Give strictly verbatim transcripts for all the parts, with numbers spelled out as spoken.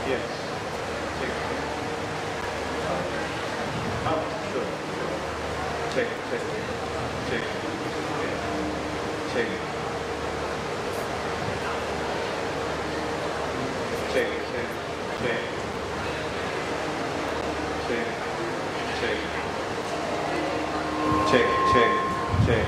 Yes. Check. Oh, sure, sure. Check, check, check. Check. Check, check, check. Check, check. Check, check, check.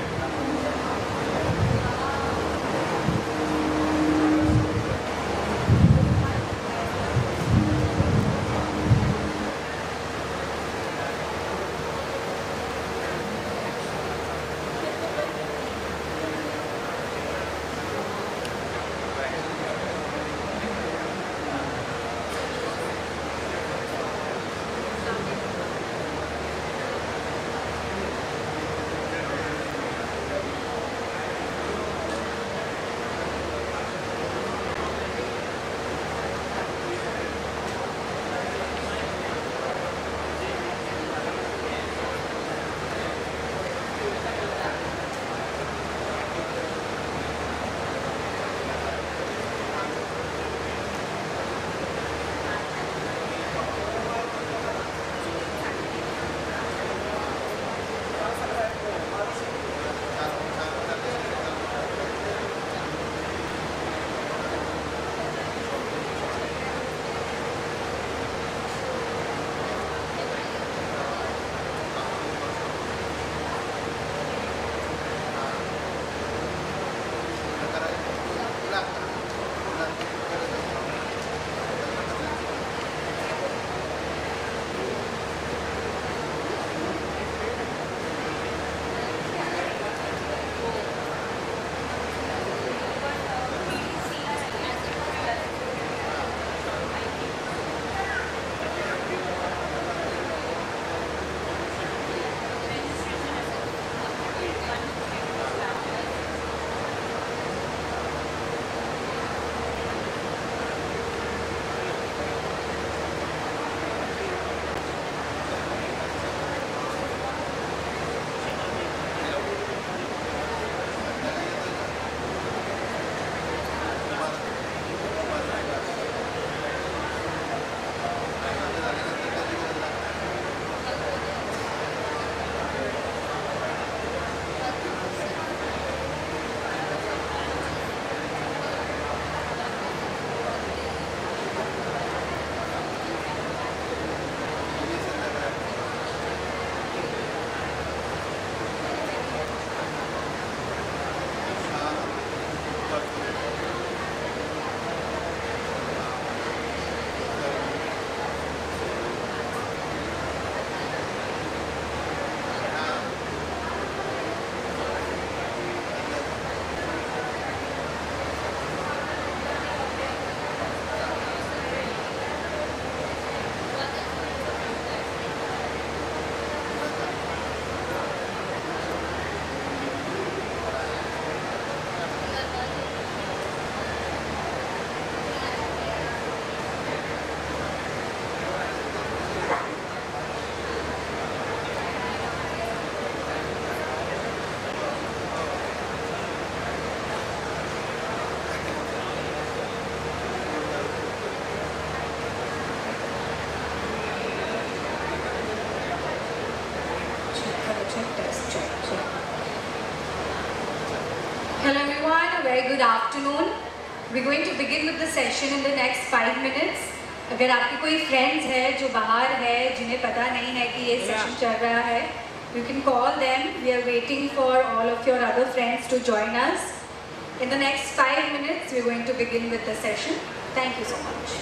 Hello everyone, a very good afternoon. We're going to begin with the session in the next five minutes. अगर आपके कोई friends है जो बाहर है जिन्हें पता नहीं है कि ये session चल रहा है, you can call them. We are waiting for all of your other friends to join us. In the next five minutes, we're going to begin with the session. Thank you so much.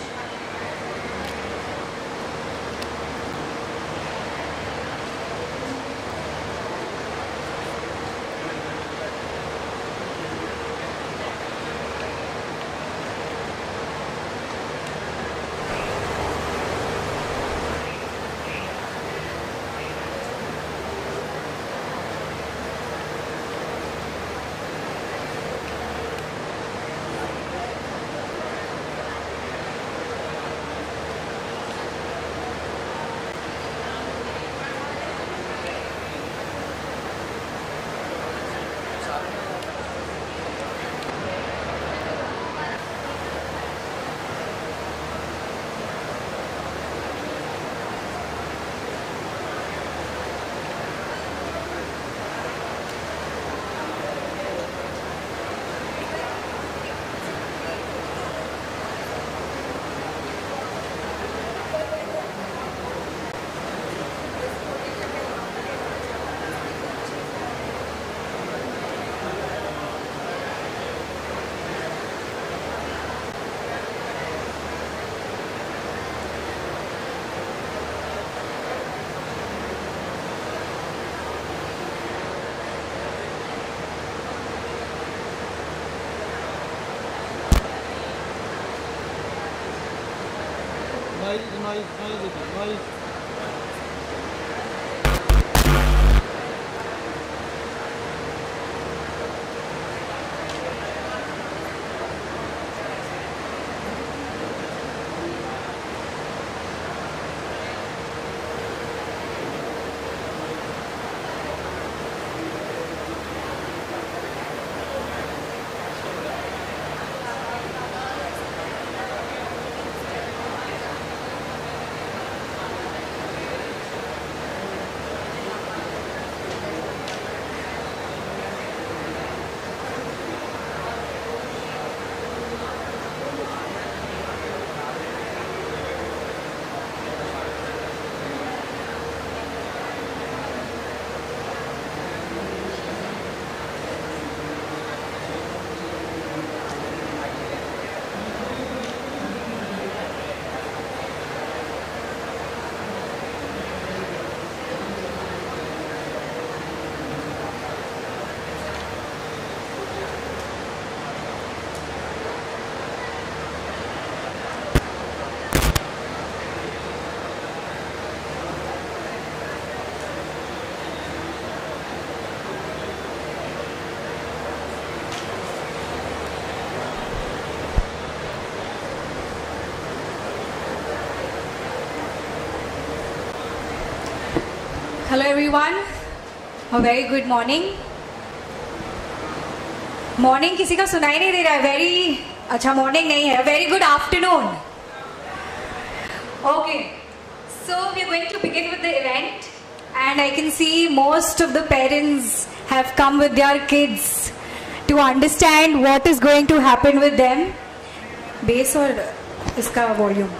Noise, noise, noise, noise. Hello everyone, a very good morning. Morning किसी का सुनाई नहीं दे रहा है. Very अच्छा morning नहीं है. Very good afternoon. Okay, so we are going to begin with the event, and I can see most of the parents have come with their kids to understand what is going to happen with them. Bass और इसका volume.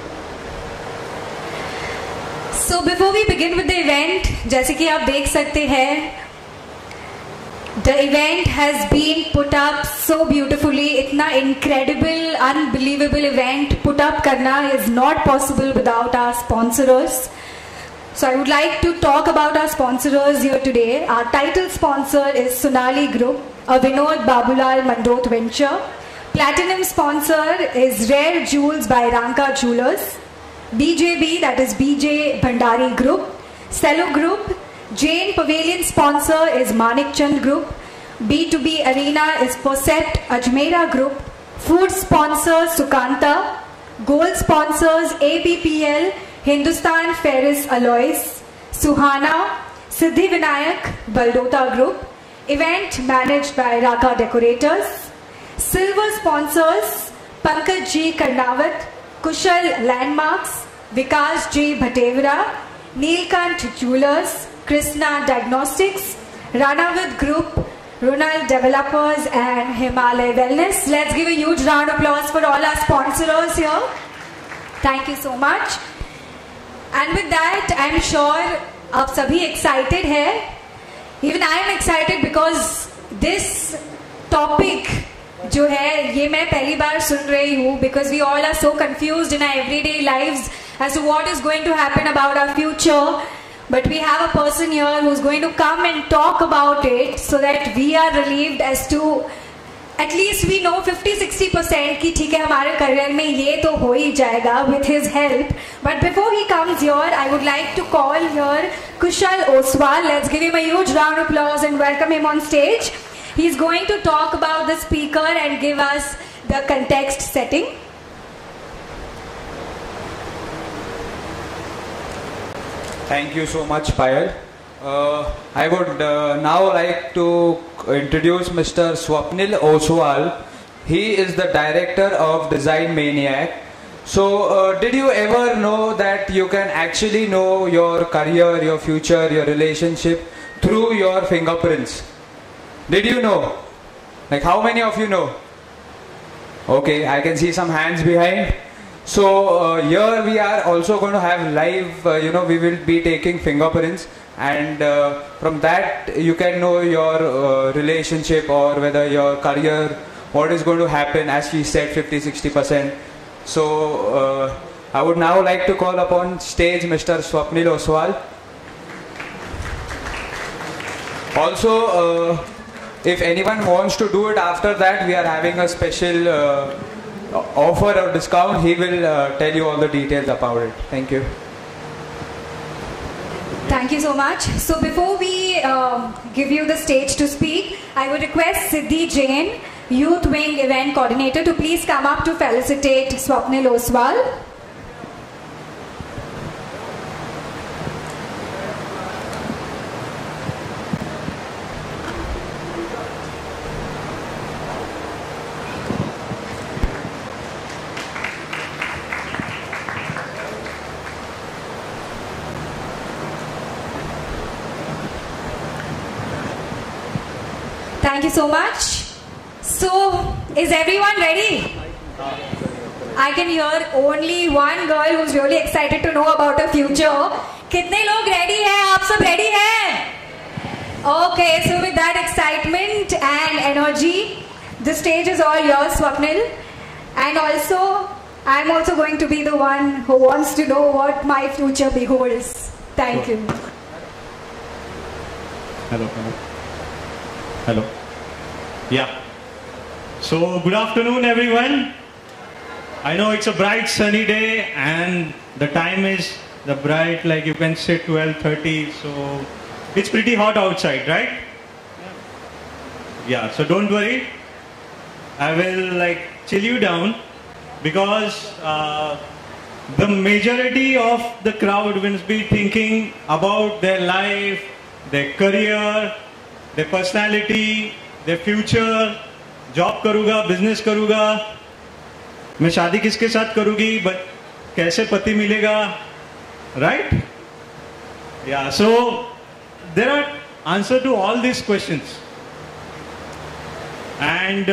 So before we begin with the event, जैसे कि आप देख सकते हैं, the event has been put up so beautifully. इतना incredible, unbelievable event put up करना is not possible without our sponsors. So I would like to talk about our sponsors here today. Our title sponsor is Sonali Group, a Vinod Babulal Mandot venture. Platinum sponsor is Rare Jewels by Ranka Jewelers. B J B, that is B J Bhandari Group. Cello Group. Jain Pavilion sponsor is Manik Chand Group. B two B Arena is Percept Ajmera Group. Food sponsor Sukanta. Gold sponsors A P P L, Hindustan Ferris Alloys, Suhana, Siddhi Vinayak, Baldota Group. Event managed by Raka Decorators. Silver sponsors Pankaj G Karnawat, Kushal Landmarks, Vikas J Bhatevara, Neelkant Jewelers, Krishna Diagnostics, Ranavid Group, Runal Developers and Himalay Wellness. Let's give a huge round of applause for all our sponsors here. Thank you so much. And with that, I'm sure आप सभी excited हैं. Even I am excited because this topic जो है ये मैं पहली बार सुन रही हूँ, because we all are so confused in our everyday lives as to what is going to happen about our future. But we have a person here who's going to come and talk about it so that we are relieved as to at least we know fifty to sixty percent कि ठीक है हमारे career में ये तो हो ही जाएगा with his help. But before he comes here, I would like to call here Kushal Oswal. Let's give him a huge round of applause and welcome him on stage. He's going to talk about the speaker and give us the context setting. Thank you so much, Payal. Uh, I would uh, now like to introduce Mister Swapnil Oswal. He is the director of Design Maniac. So, uh, did you ever know that you can actually know your career, your future, your relationship through your fingerprints? Did you know? Like, how many of you know? Okay, I can see some hands behind. So uh, here we are also going to have live, uh, you know, we will be taking fingerprints, and uh, from that you can know your uh, relationship or whether your career, what is going to happen, as she said, fifty to sixty percent. So uh, I would now like to call upon stage Mister Swapnil Oswal. Also, uh, if anyone wants to do it after that, we are having a special uh, offer a discount, he will uh, tell you all the details about it. Thank you. Thank you so much. So before we um, give you the stage to speak, I would request Siddhi Jain, Youth Wing Event Coordinator, to please come up to felicitate Swapnil Oswal. Thank you so much. So, is everyone ready? I can hear only one girl who's really excited to know about her future. कितने लोग ready हैं? आप सब ready हैं? Okay, so with that excitement and energy, the stage is all yours, Swapnil. And also, I'm also going to be the one who wants to know what my future beholds. Thank you. Hello, hello. Hello. Yeah. So, good afternoon, everyone. I know it's a bright sunny day and the time is the bright, like you can say twelve thirty. So, it's pretty hot outside, right? Yeah, so don't worry. I will like chill you down because uh, the majority of the crowd will be thinking about their life, their career, their personality, their future. Job करूँगा, business करूँगा, मैं शादी किसके साथ करूँगी, but कैसे पति मिलेगा, राइट? या so there are answer to all this questions and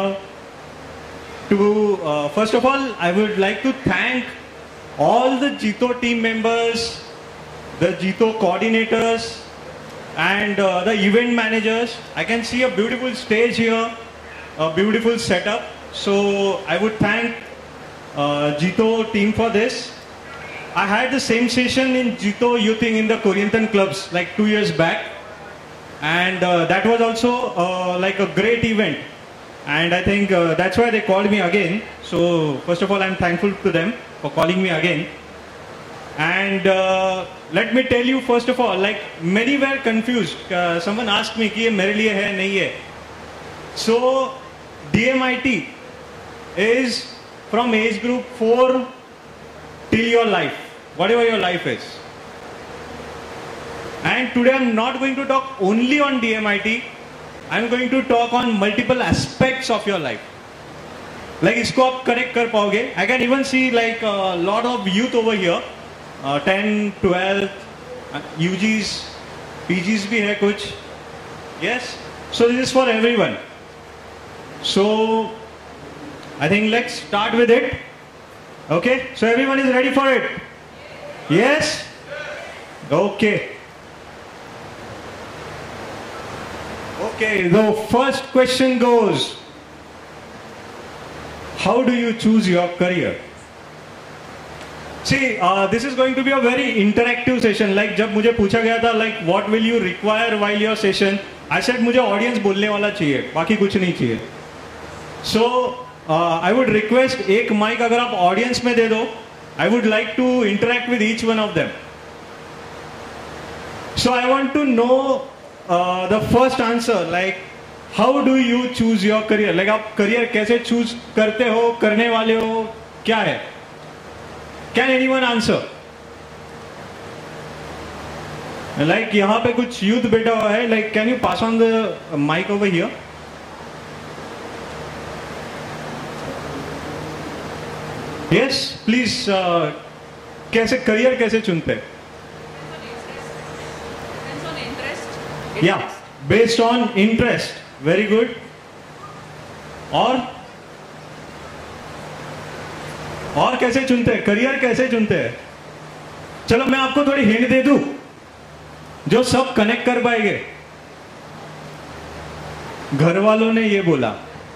to first of all I would like to thank all the JITO team members, the JITO coordinators and uh, the event managers. I can see a beautiful stage here, a beautiful setup. So I would thank uh, Jito team for this. I had the same session in Jito Youthing in the Korean clubs like two years back, and uh, that was also uh, like a great event. And I think uh, that's why they called me again. So first of all, I'm thankful to them for calling me again. And uh, let me tell you first of all, like many were confused. Uh, someone asked me कि ये मेरे लिए है नहीं है. So D M I T is from age group four till your life, whatever your life is. And today I'm not going to talk only on D M I T. I'm going to talk on multiple aspects of your life. Like इसको आप connect कर पाओगे. I can even see like a lot of youth over here. Uh, ten, twelve, uh, U Gs, P Gs भी है कुछ. Yes, so this is for everyone. So I think let's start with it. Okay, so everyone is ready for it? Yes? Okay. Okay, the first question goes, how do you choose your career? See, uh, this is going to be a very interactive session. Like जब मुझे पूछा गया था like what will you require while your session, I said मुझे audience बोलने वाला चाहिए, बाकी कुछ नहीं चाहिए. So uh, I would request एक mic अगर आप audience में दे दो, I would like to interact with each one of them. So I want to know uh, the first answer, like how do you choose your career? Like आप career कैसे choose करते हो, करने वाले हो, क्या है? Can anyone answer? Like यहाँ पे कुछ youth बैठा हुआ है. Like can you pass on the mic over here? Yes, please. Uh, कैसे career कैसे चुनते? Depends on interest. Yeah, based on interest. Very good. और और कैसे चुनते हैं? करियर कैसे चुनते हैं? चलो मैं आपको थोड़ी हिंट दे दूं जो सब कनेक्ट कर पाएंगे. घर वालों ने ये बोला,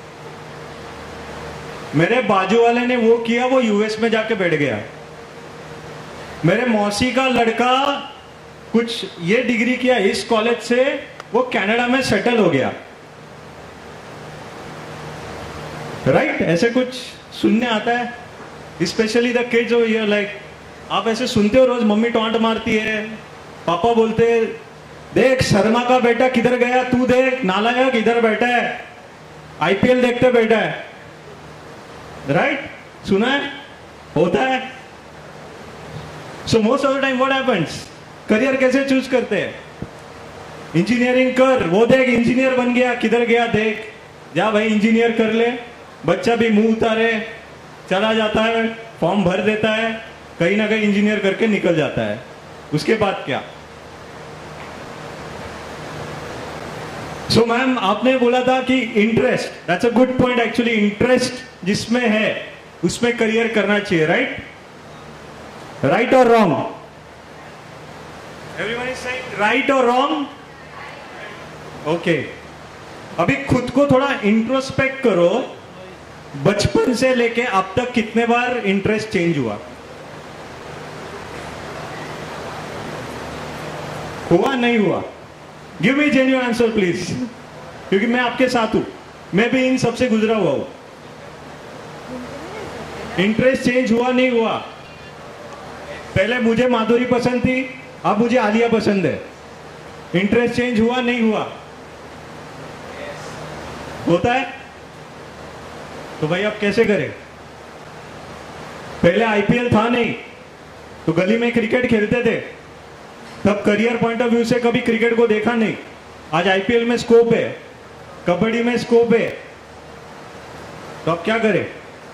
मेरे बाजू वाले ने वो किया, वो यूएस में जाके बैठ गया. मेरे मौसी का लड़का कुछ ये डिग्री किया इस कॉलेज से, वो कनाडा में सेटल हो गया. Right right? ऐसे कुछ सुनने आता है, specially the kids over here, like आप ऐसे सुनते हो रोज, मम्मी टॉन्ट मारती है, पापा बोलते हैं देख शर्मा का बेटा किधर गया, तू देख नालायक इधर बैठा है, आईपीएल देखते बैठा है, राइट? सुना है, होता है. So most of the time what happens, career कैसे चूज करते हैं? इंजीनियरिंग कर, वो देख इंजीनियर बन गया, किधर गया देख, जा भाई इंजीनियर कर ले. बच्चा भी मुंह उतारे चला जाता है, फॉर्म भर देता है, कहीं ना कहीं इंजीनियर करके निकल जाता है. उसके बाद क्या? सो so, मैम आपने बोला था कि interest, that's a good point actually. Interest जिसमें है उसमें करियर करना चाहिए, राइट? राइट और wrong? Everyone is saying right और रॉन्ग? ओके, अभी खुद को थोड़ा इंट्रोस्पेक्ट करो. बचपन से लेके अब तक कितने बार इंटरेस्ट चेंज हुआ? हुआ नहीं हुआ? Give me genuine answer please, क्योंकि मैं आपके साथ हूं, मैं भी इन सबसे गुजरा हुआ हूं. इंटरेस्ट चेंज हुआ नहीं हुआ? पहले मुझे माधुरी पसंद थी, अब मुझे आलिया पसंद है. इंटरेस्ट चेंज हुआ नहीं हुआ? होता है. तो भाई आप कैसे करें? पहले आईपीएल था नहीं, तो गली में क्रिकेट खेलते थे, तब करियर पॉइंट ऑफ व्यू से कभी क्रिकेट को देखा नहीं. आज आईपीएल में स्कोप है, कबड्डी में स्कोप है, तो आप क्या करें?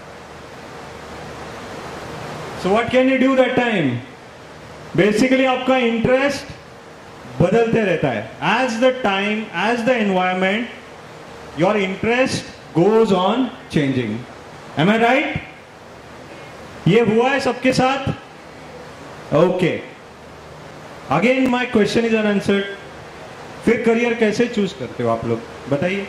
So what can you do that time? Basically आपका इंटरेस्ट बदलते रहता है. As the time, as the environment, your interest goes on changing. Am I right? ये हुआ है सबके साथ? Okay, again my question is unanswered. फिर करियर कैसे चूज करते हो आप लोग, बताइए.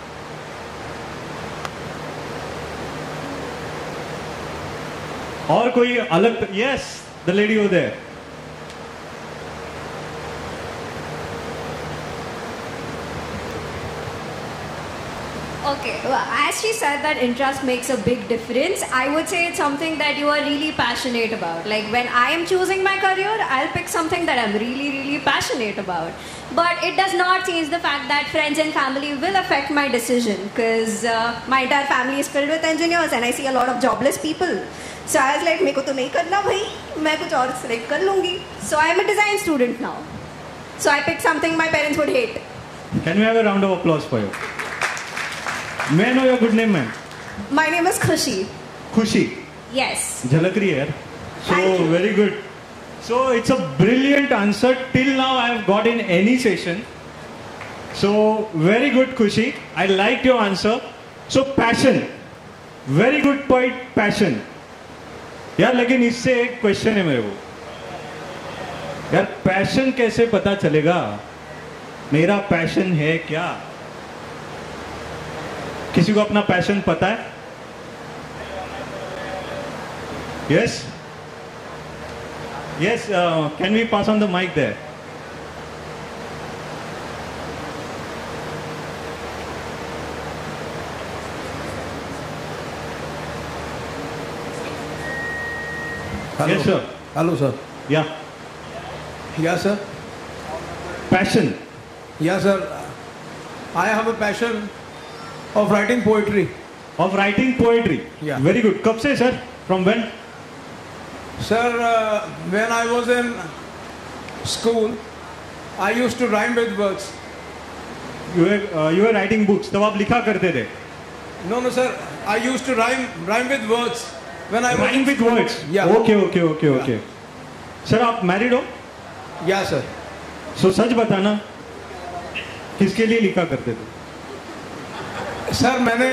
और कोई अलग? यस, द लेडी हो there. Okay, well, as she said that interest makes a big difference, I would say it's something that you are really passionate about. Like when I am choosing my career, I'll pick something that I'm really, really passionate about. But it does not change the fact that friends and family will affect my decision, because uh, my entire family is filled with engineers and I see a lot of jobless people. So I was like, मेरे को तो नहीं करना भाई, मैं कुछ और select कर लूँगी. So I am a design student now. So I picked something my parents would hate. Can we have a round of applause for you? May I know your good name, ma'am? My name is Khushi. Khushi. Yes. झलक रही है यार. So Thank you. very good. So it's a brilliant answer. Till now I have got in any session. So very good, Khushi. I liked your answer. So passion. Very good point, passion. यार लेकिन इससे एक question है मेरे को. यार passion कैसे पता चलेगा मेरा पैशन है क्या? किसी को अपना पैशन पता है? Yes yes, can we pass on the mic there? Hello. Yes, sir. Hello, sir. Yeah. Yeah, sir. Passion. Yeah, sir. I have a passion of writing poetry. Of writing poetry. Yeah. Very good. कब से sir? From when? Sir, uh, when I was in school, I used to rhyme with words. You were uh, you were writing books. तब आप लिखा करते थे. No, no, sir. I used to rhyme rhyme with words when I was Rhyme in with school. words. Yeah. Okay, okay, okay, Yeah. okay. Sir, आप married हो? Yeah, sir. So सच बताना, किसके लिए लिखा करते थे? सर मैंने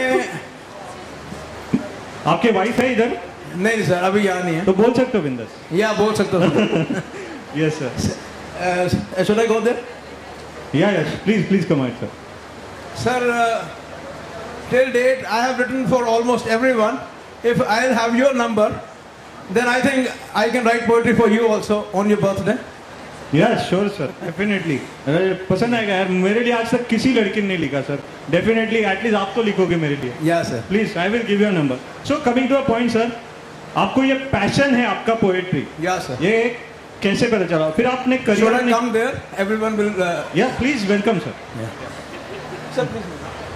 आपके वाइफ है इधर? नहीं सर, अभी यहाँ नहीं है. तो बोल सकते हो बिंदास. या बोल सकता हूँ. Yes, sir. Should I go there? Yeah, yes. Please, please come out, sir. Sir, uh, till date I have written for almost everyone. If I'll have your number, then I think I can write poetry for you also on your birthday. Yes sure sir, definitely पसंद आएगा यार. मेरे लिए आज तक किसी लड़की ने नहीं लिखा सर. डेफिनेटली एटलीस्ट आप तो लिखोगे मेरे लिए. Yeah sir. Please I will give you number. So coming to a point sir, आपको ये पैशन है आपका पोएट्री, या सर, ये कैसे पता चला? फिर आपने Should I career come there? Everyone will. Uh, yeah please welcome sir. sir, please.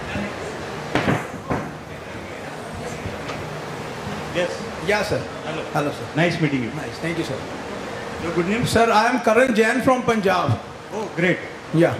Yes Yeah, sir. Hello, Hello, sir. Nice meeting you. Nice. Thank you, sir. Your good name? Sir, I am Karan Jain from Punjab. Oh great. Yeah.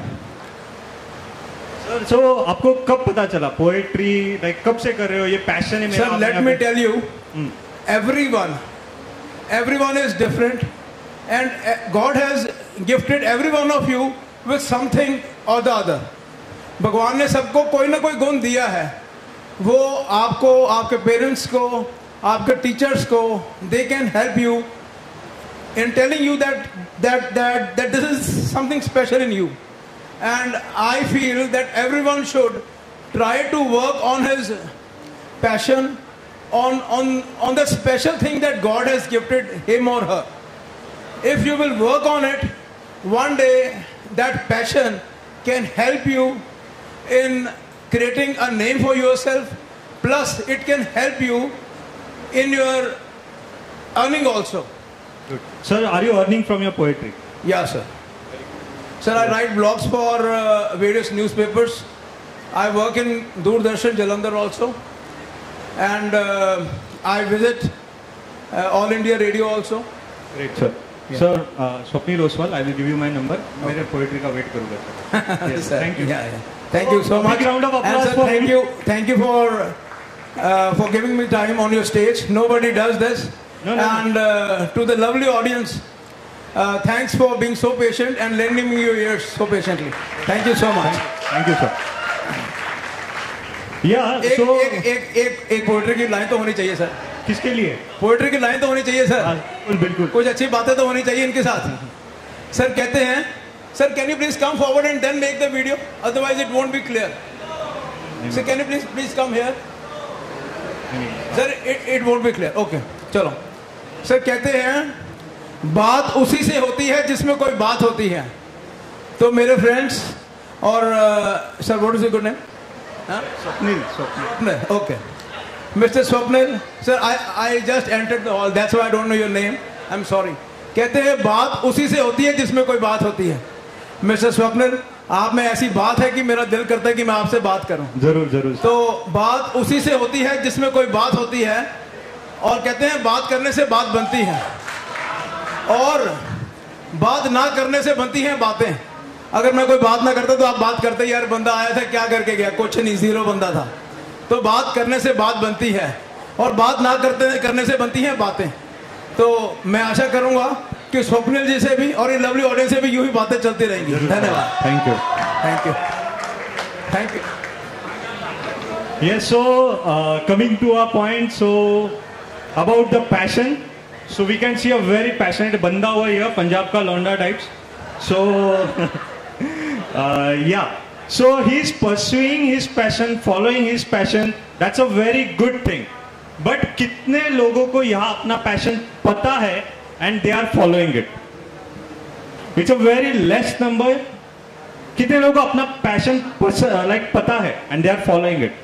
Sir so आपको कब पता चला poetry, like कब से कर रहे हो, ये पैशन है मेरा? Sir, आपने let यहाँ me पे- tell you, Hmm. everyone, everyone is different, and uh, God has gifted every one of you with something or the other. भगवान ने सबको कोई ना कोई गुण दिया है. वो आपको, आपके पेरेंट्स को, आपके टीचर्स को, they can help you in telling you that that that that this is something special in you. And I feel that everyone should try to work on his passion, on on on the special thing that God has gifted him or her. If you will work on it, one day that passion can help you in creating a name for yourself, plus it can help you in your earning also. Good. Sir, are you earning from your poetry? Yeah, sir. Sir, I write blogs for uh, various newspapers. I work in Doordarshan Jalandhar also, and uh, I visit uh, All India Radio also. Great, sir. Yeah. Sir, uh, Swapnil Oswal, I will give you my number. मेरे poetry का wait करूँगा sir. Yes, Sir, thank you. Yeah, yeah. Thank you so Big much. round of applause and sir, for thank him. you, thank you for uh, for giving me time on your stage. Nobody does this. No, no, and uh, to the lovely audience, uh, thanks for being so patient and lending me your ears so patiently. Thank you so much. Thank you, sir. Yeah, एक so एक एक एक एक poetry की line तो होनी चाहिए sir. किसके लिए? पोएट्री की लाइन तो होनी चाहिए हाँ, सर. बिल्कुल बिल्कुल. कुछ अच्छी बातें तो होनी चाहिए इनके साथ. सर कहते हैं, sir can you please come forward and then make the video, otherwise it won't be clear. Sir can you please please come here. Sir it it won't be clear. Okay चलो. Sir कहते हैं बात उसी से होती है जिसमें कोई बात होती है. तो मेरे फ्रेंड्स और sir what is your good name? Swapnil. Swapnil. Okay. Mister Swapnil, sir, I I just entered the hall. That's why I don't know your name. I'm sorry. कहते हैं बात उसी से होती है जिसमें कोई बात होती है. मिस्टर स्वप्निल, आप में ऐसी बात है कि मेरा दिल करता है कि मैं आपसे बात करूं. जरूर जरूर. तो बात उसी से होती है जिसमें कोई बात होती है, और कहते हैं बात करने से बात बनती है, और बात ना करने से बनती हैं बातें. अगर मैं कोई बात ना करता तो आप बात करते, यार बंदा आया था क्या करके गया, कुछ नहीं, जीरो बंदा था. तो बात करने से बात बनती है, और बात ना करते करने से बनती हैं बातें. तो मैं आशा करूंगा कि स्वप्निल जी से भी और ये लवली ऑडियंस से भी यूं ही बातें चलती रहेंगी. धन्यवाद. Thank you. Thank you. Thank you. Yes, so uh, coming to our point, so about the passion, so we can see a very passionate banda over here, Punjab ka Londa types. So uh, yeah, so he's pursuing his passion, following his passion. That's a very good thing. But कितने लोगों को यहाँ अपना passion पता है and they are following it? It's a very less number. कितने लोगों को अपना passion like पता है and they are following it?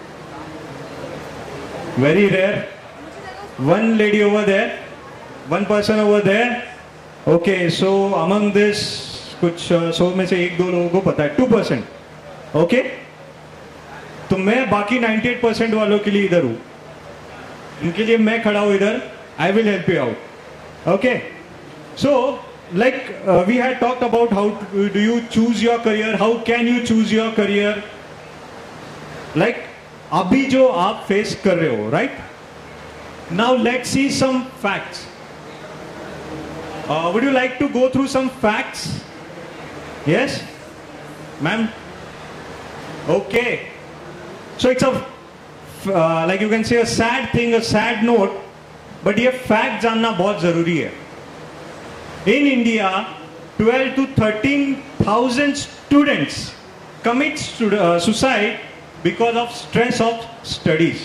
Very rare. One lady over there, one person over there. Okay, so among this कुछ सौ में से एक दो लोगों को पता है, टू परसेंट. ओके, तो मैं बाकी नाइंटी एट परसेंट वालों के लिए इधर हूं, इनके लिए मैं खड़ा हूं इधर. I will help you out. Okay, so like we had talked about how do you choose your career, how can you choose your career. Like अभी जो आप फेस कर रहे हो, right now let's see some facts. Uh, would you like to go through some facts? Yes, ma'am. Okay. So it's a uh, like you can say a sad thing, a sad note, but ये fact जानना बहुत जरूरी है. In India, twelve to thirteen thousand students commit stu- uh, suicide because of stress of studies.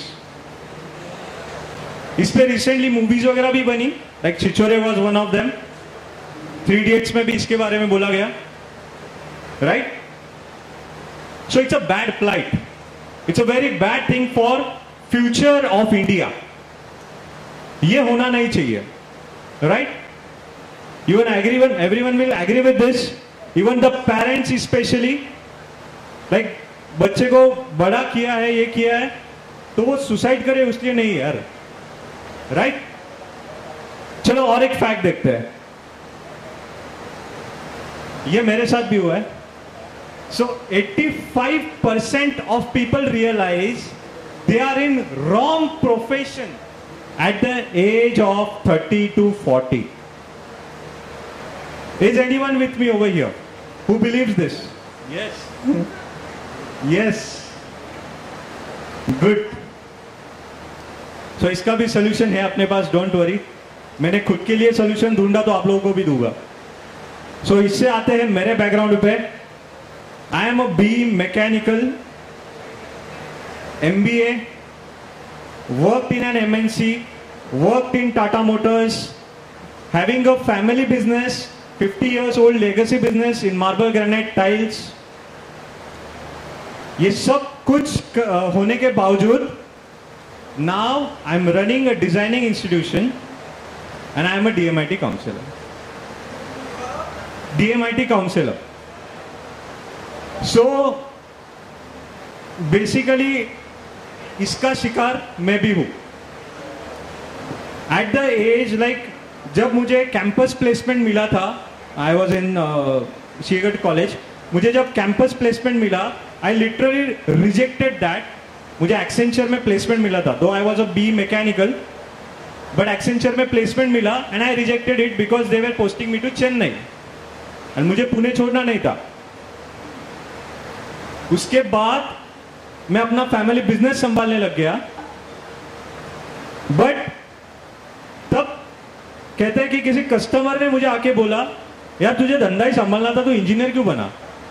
इस पे recently movies वगैरह भी बनी, like Chichore was one of them. Three Idiots में भी इसके बारे में बोला गया, right? So it's a bad plight, it's a very bad thing for future of India. ये होना नहीं चाहिए, right? You will agree with, everyone will agree with this, even the parents especially, like बच्चे को बड़ा किया है, ये किया है, तो वो सुसाइड करे उसलिए नहीं यार, राइट? चलो और एक फैक्ट देखते हैं, ये मेरे साथ भी हुआ है. सो eighty-five percent of people realize they are in wrong profession at the age of thirty to forty. Is anyone with me over here who believes this? Yes. Yes. Good. So इसका भी solution है अपने पास, don't worry. मैंने खुद के लिए solution ढूंढा तो आप लोगों को भी दूंगा. So इससे आते हैं मेरे background पे. I am a B mechanical, M B A, worked in an M N C, worked in Tata Motors, having a family business, fifty years old legacy business in marble granite tiles. ये सब कुछ होने के बावजूद now I'm running a designing institution and I am a D M I T counselor. D M I T counselor. So basically इसका शिकार मैं भी हूँ. At the age like जब मुझे कैंपस प्लेसमेंट मिला था, आई वॉज इन शीगट कॉलेज, मुझे जब कैंपस प्लेसमेंट मिला आई लिटरली रिजेक्टेड दैट. मुझे एक्सेंचर में प्लेसमेंट मिला था, though I was a B mechanical, but Accenture में प्लेसमेंट मिला and I rejected it because they were posting me to Chennai and मुझे पुणे छोड़ना नहीं था. उसके बाद मैं अपना फैमिली बिजनेस संभालने लग गया, बट तब कहते हैं कि किसी कस्टमर ने मुझे आके बोला यार तुझे धंधा ही संभालना था, तो इंजीनियर क्यों बना?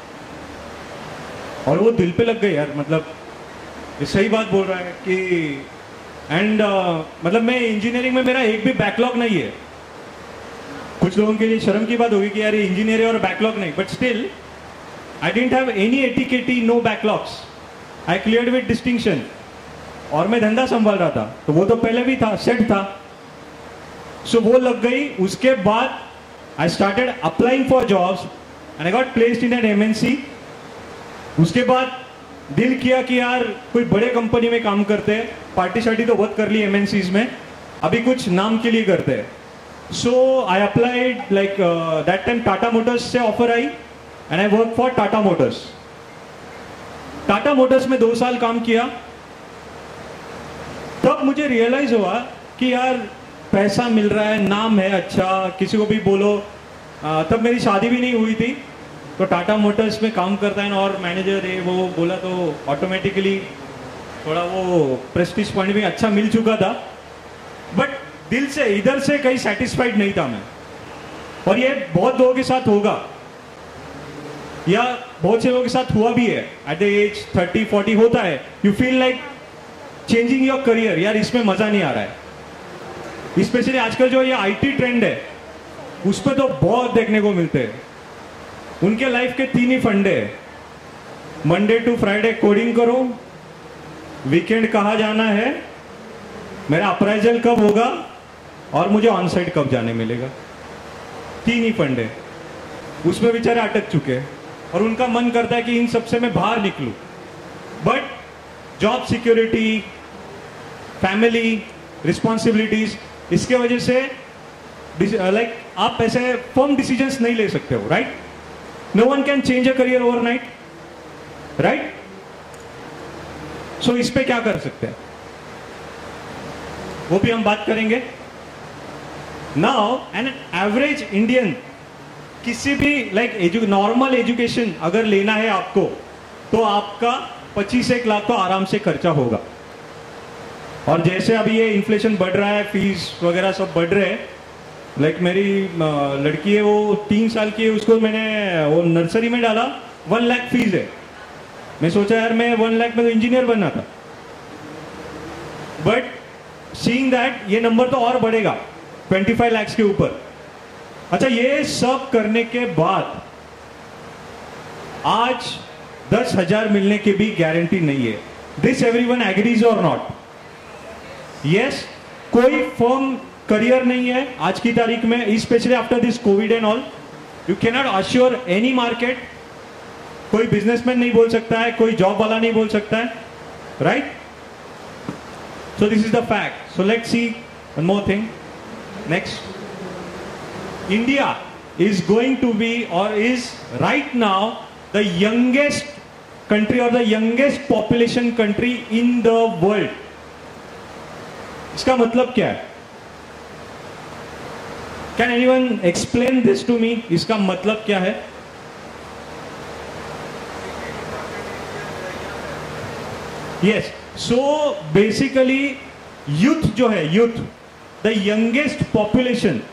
और वो दिल पे लग गई यार, मतलब ये सही बात बोल रहा है कि एंड uh, मतलब मैं इंजीनियरिंग में मेरा एक भी बैकलॉग नहीं है. कुछ लोगों के लिए शर्म की बात होगी कि यार ये इंजीनियर है और बैकलॉग नहीं, but still I didn't have any ATKT, no backlogs, I cleared with distinction. और मैं धंधा संभाल रहा था, तो वो तो पहले भी था, सेट था. सो so, वो लग गई. उसके बाद I started applying for jobs and I got placed in an MNC. उसके बाद दिल किया कि यार कोई बड़े कंपनी में काम करते हैं, पार्टी शार्टी तो बहुत कर ली एमएनसीज में, अभी कुछ नाम के लिए करते हैं. So I applied like that time Tata Motors से ऑफर आई and I work for Tata Motors. Tata Motors में दो साल काम किया. तब मुझे रियलाइज हुआ कि यार पैसा मिल रहा है, नाम है अच्छा, किसी को भी बोलो. आ, तब मेरी शादी भी नहीं हुई थी, तो टाटा मोटर्स में काम करता है और मैनेजर है वो बोला, तो ऑटोमेटिकली थोड़ा वो प्रेस्टीज पॉइंट भी अच्छा मिल चुका था, बट दिल से इधर से कहीं सेटिस्फाइड नहीं था मैं. और ये बहुत लोगों के साथ होगा, या बहुत से लोगों के साथ हुआ भी है. At the age thirty forty होता है, you feel like changing your career, यार इसमें मजा नहीं आ रहा है. स्पेशली आजकल जो ये आईटी ट्रेंड है उस पर तो बहुत देखने को मिलते हैं. उनके लाइफ के तीन ही फंडे हैं, मंडे टू फ्राइडे कोडिंग करो, वीकेंड कहाँ जाना है, मेरा अप्राइजल कब होगा और मुझे ऑन साइट कब जाने मिलेगा. तीन ही फंडे, उसमें बेचारे अटक चुके हैं और उनका मन करता है कि इन सबसे मैं बाहर निकलूं. But job security, family responsibilities, इसके वजह से लाइक like, आप ऐसे फर्म डिसीजंस नहीं ले सकते हो, right? No one can change a career overnight, right? So इस पे क्या कर सकते हैं वो भी हम बात करेंगे. नाउ एन एवरेज इंडियन किसी भी लाइक नॉर्मल एजुकेशन अगर लेना है आपको, तो आपका पच्चीस एक लाख तो आराम से खर्चा होगा. और जैसे अभी ये इन्फ्लेशन बढ़ रहा है, फीस वगैरह सब बढ़ रहे हैं. लाइक like मेरी लड़की है, वो तीन साल की है, उसको मैंने वो नर्सरी में डाला, वन लाख फीस है. मैं सोचा यार मैं वन लाख में तो इंजीनियर बनना था, बट सीइंग दैट ये नंबर तो और बढ़ेगा ट्वेंटी फाइव लाख के ऊपर. अच्छा, ये सब करने के बाद आज दस हजार मिलने की भी गारंटी नहीं है. This everyone agrees or not? Yes. कोई फर्म करियर नहीं है आज की तारीख में, specially after this covid and all. You can not assure any market. कोई बिजनेसमैन नहीं बोल सकता है, कोई जॉब वाला नहीं बोल सकता है, right? So this is the fact. So let's see one more thing. Next, India is going to be or is right now the youngest country or the youngest population country in the world. इसका मतलब क्या है? Can anyone explain this to me? इसका मतलब क्या है? Yes. So basically youth जो है, youth, the youngest population.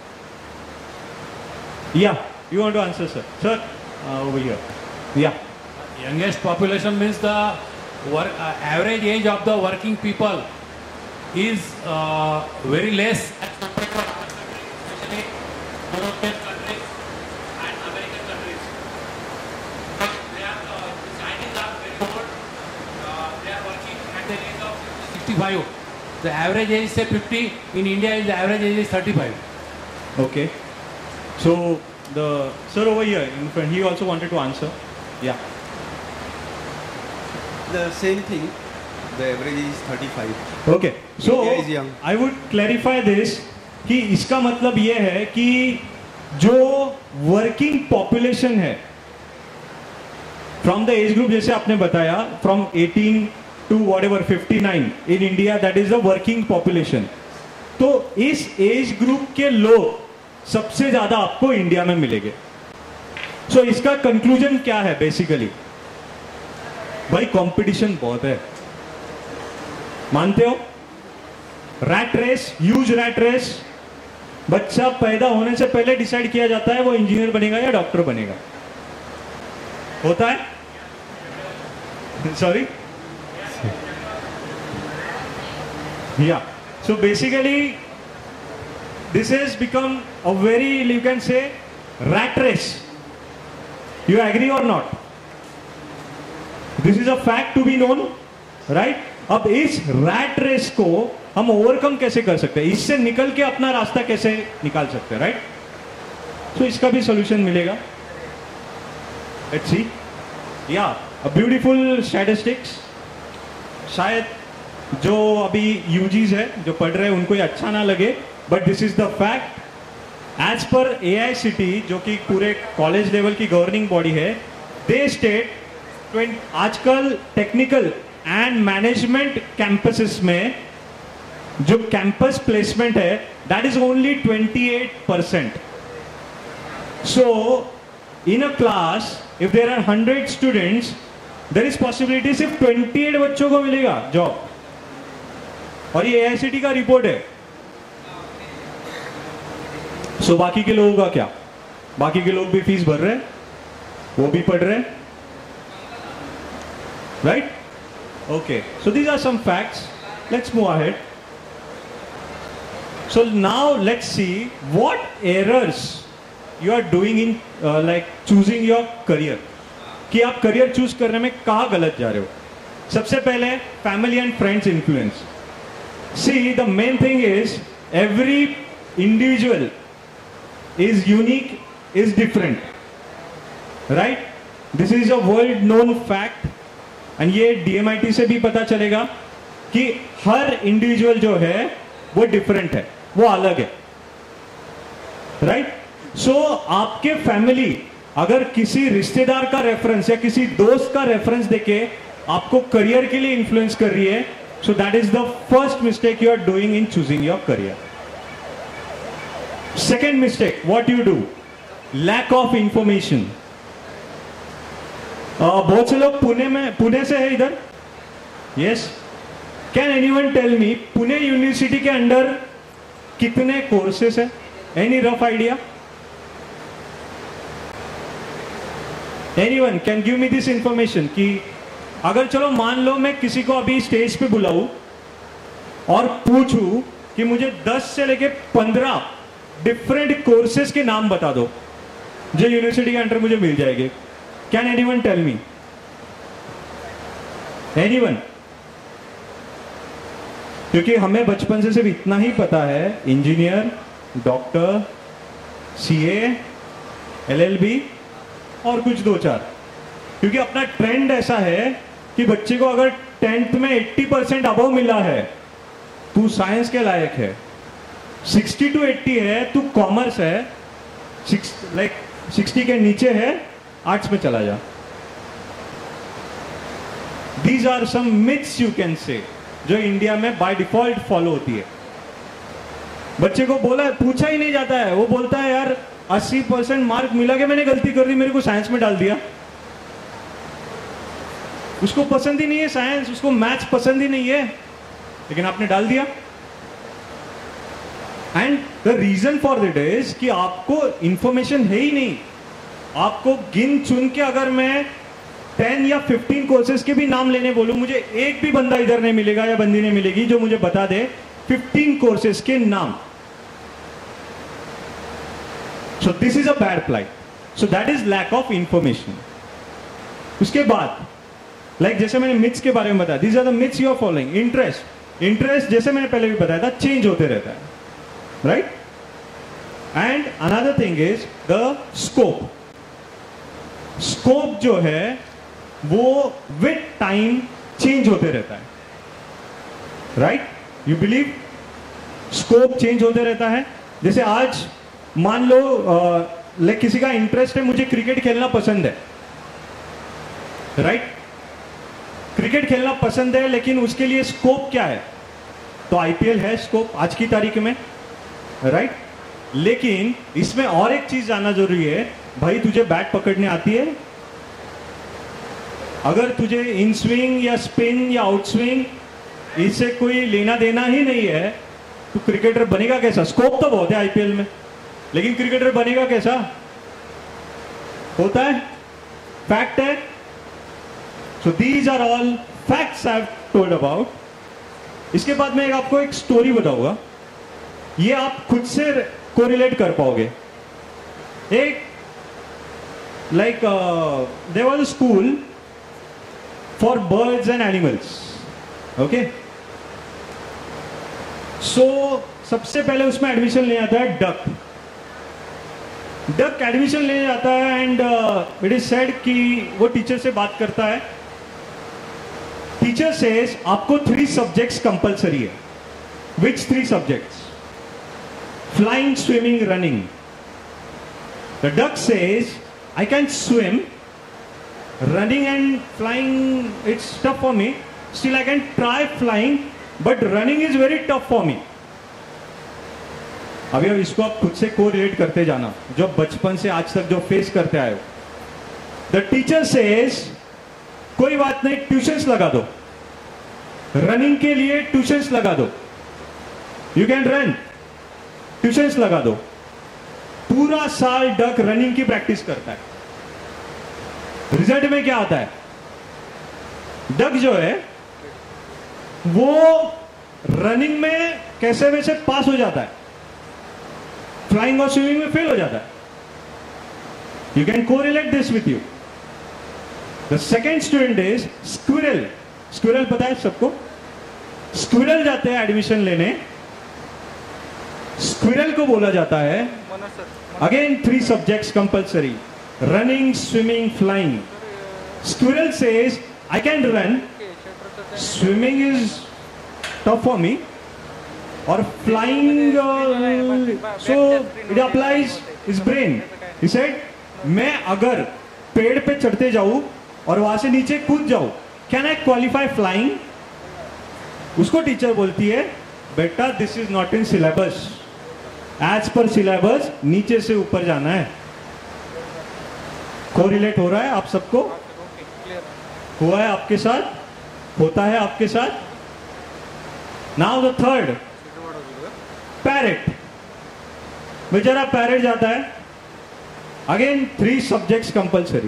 Yeah, you want to answer, sir? Sir, uh, over here. Yeah. Youngest population means the work, uh, average age of the working people is uh, very less as compared to other countries, especially European countries and American countries. But they are, uh, the Chinese are very old. Uh, they are working at the age of sixty-five. The average age is say fifty. In India, the average age is thirty-five. Okay. So the sir over here in front, he also wanted to answer. Yeah. The same thing. The average is thirty-five. Okay. So India is young. I would clarify this कि इसका मतलब ये है कि जो working population है from the age group, जैसे आपने बताया from eighteen to whatever fifty nine in India, that is the working population. तो इस एज ग्रुप के लोग सबसे ज्यादा आपको इंडिया में मिलेंगे. सो so, इसका कंक्लूजन क्या है? बेसिकली भाई कंपटीशन बहुत है, मानते हो? Rat race, huge rat race. बच्चा पैदा होने से पहले डिसाइड किया जाता है वो इंजीनियर बनेगा या डॉक्टर बनेगा. होता है? Sorry. Yeah so basically this has become a very, you can say, rat race. You agree or not? This is a fact to be known, right? अब इस rat race को हम ओवरकम कैसे कर सकते हैं? इससे निकल के अपना रास्ता कैसे निकाल सकते हैं, राइट? तो इसका भी सॉल्यूशन मिलेगा. Let's see. Yeah a beautiful statistics. शायद जो अभी यूजीज है जो पढ़ रहे हैं उनको ये अच्छा ना लगे, but this is the fact. As per A I C T, जो कि पूरे कॉलेज लेवल की गवर्निंग बॉडी है, दे स्टेट आजकल टेक्निकल एंड मैनेजमेंट कैंपसेस में जो कैंपस प्लेसमेंट है that is only twenty eight percent. So in a class if there are hundred students, there is possibility सिर्फ ट्वेंटी एट बच्चों को मिलेगा जॉब. और ये ए आई सी टी का रिपोर्ट है. सो so, बाकी के लोगों का क्या? बाकी के लोग भी फीस भर रहे हैं, वो भी पढ़ रहे हैं, right? Okay. So these are some facts. Let's move ahead. So now let's see what errors you are doing in like choosing your career. कि आप करियर चूज करने में कहाँ गलत जा रहे हो. सबसे पहले family and friends influence. See the main thing is every individual is unique, is different, right? This is a world known fact. and ये D M I T से भी पता चलेगा कि हर इंडिविजुअल जो है वो डिफरेंट है, वो अलग है, राइट? सो आपके फैमिली अगर किसी रिश्तेदार का रेफरेंस या किसी दोस्त का रेफरेंस देके आपको करियर के लिए इन्फ्लुएंस कर रही है, so that is the first mistake you are doing in choosing your career. Second mistake, what you do? Lack of information. uh, बहुत से लोग पुणे में पुणे से है इधर. Yes. Can anyone tell me Pune university के अंडर कितने कोर्सेस है? Any rough idea? Anyone can give me this information कि अगर चलो मान लो मैं किसी को अभी स्टेज पे बुलाऊं और पूछूं कि मुझे दस से लेके पंद्रह डिफरेंट कोर्सेज के नाम बता दो जो यूनिवर्सिटी के अंडर मुझे मिल जाएंगे. Can anyone tell me? Anyone? क्योंकि हमें बचपन से सिर्फ इतना ही पता है, इंजीनियर, डॉक्टर, सीए, एलएलबी और कुछ दो चार. क्योंकि अपना ट्रेंड ऐसा है कि बच्चे को अगर टेंथ में अस्सी परसेंट अबव मिला है तू साइंस के लायक है, साठ टू अस्सी है तू कॉमर्स है, लाइक साठ के नीचे है आर्ट्स में चला जा. These are some myths you can say जो इंडिया में बाय डिफॉल्ट फॉलो होती है. बच्चे को बोला पूछा ही नहीं जाता है, वो बोलता है यार अस्सी परसेंट मार्क मिला कि मैंने गलती कर दी, मेरे को साइंस में डाल दिया. उसको पसंद ही नहीं है साइंस, उसको मैथ्स पसंद ही नहीं है, लेकिन आपने डाल दिया. And the reason for that is कि आपको इंफॉर्मेशन है ही नहीं. आपको गिन चुन के अगर मैं टेन या फिफ्टीन कोर्सेज के भी नाम लेने बोलूं, मुझे एक भी बंदा इधर नहीं मिलेगा या बंदी नहीं मिलेगी जो मुझे बता दे फिफ्टीन कोर्सेज के नाम. So this is a bad plight. So that is lack of information. उसके बाद लाइक like, जैसे मैंने मिथ्स के बारे में बताया, these are the myths you are following. Interest interest जैसे मैंने पहले भी बताया था चेंज होते रहता है, राइट. And another thing is the scope. Scope जो है वो विद टाइम चेंज होते रहता है, राइट. यू बिलीव स्कोप चेंज होते रहता है. जैसे आज मान लो लाइक किसी का इंटरेस्ट है, मुझे क्रिकेट खेलना पसंद है, राइट. क्रिकेट खेलना पसंद है, लेकिन उसके लिए स्कोप क्या है? तो आईपीएल है स्कोप आज की तारीख में, राइट. लेकिन इसमें और एक चीज जानना जरूरी है. भाई तुझे बैट पकड़ने आती है? अगर तुझे इन स्विंग या स्पिन या आउट स्विंग इससे कोई लेना देना ही नहीं है तो क्रिकेटर बनेगा कैसा? स्कोप तो बहुत है आईपीएल में, लेकिन क्रिकेटर बनेगा कैसा? होता है, फैक्ट है. So these are all facts I have told about. इसके बाद मैं एक आपको एक स्टोरी बताऊंगा, ये आप खुद से कोरिलेट कर पाओगे. एक like there was a school for birds and animals. Okay, so सबसे पहले उसमें एडमिशन ले जाता है डक. डक एडमिशन ले जाता है एंड इट इज सेड कि वो टीचर से बात करता है. टीचर सेज आपको थ्री सब्जेक्ट्स कंपलसरी है. Which three subjects? Flying, swimming, running. The duck says I can swim, running and flying it's tough for me, still I can try flying, but running is very tough for me. अभी अब इसको आप खुद से correlate करते जाना, जो बचपन से आज तक जो फेस करते आए हो. द टीचर सेज कोई बात नहीं, ट्यूशंस लगा दो, रनिंग के लिए ट्यूशंस लगा दो, यू कैन रन, ट्यूशंस लगा दो. पूरा साल डक रनिंग की प्रैक्टिस करता है. रिजल्ट में क्या आता है? डक जो है वो रनिंग में कैसे वैसे पास हो जाता है, फ्लाइंग और स्विमिंग में फेल हो जाता है. You can correlate this with you. The second student is squirrel. Squirrel पता है सबको? स्क्विरल जाते हैं एडमिशन लेने. स्क्विरल को बोला जाता है again three subjects compulsory, running, swimming, flying. Squirrel says I can run, swimming is tough for me, और flying so it applies is brain. He said मैं अगर पेड़ पे चढ़ते जाऊं और वहां से नीचे कूद जाऊं, कैन आई क्वालिफाई फ्लाइंग? उसको टीचर बोलती है बेटा this is not in syllabus, as per syllabus नीचे से ऊपर जाना है. कोरिलेट हो रहा है आप सबको? हुआ है आपके साथ? होता है आपके साथ? Now the third, parrot. बेचारा पैरेट जाता है, again three subjects compulsory.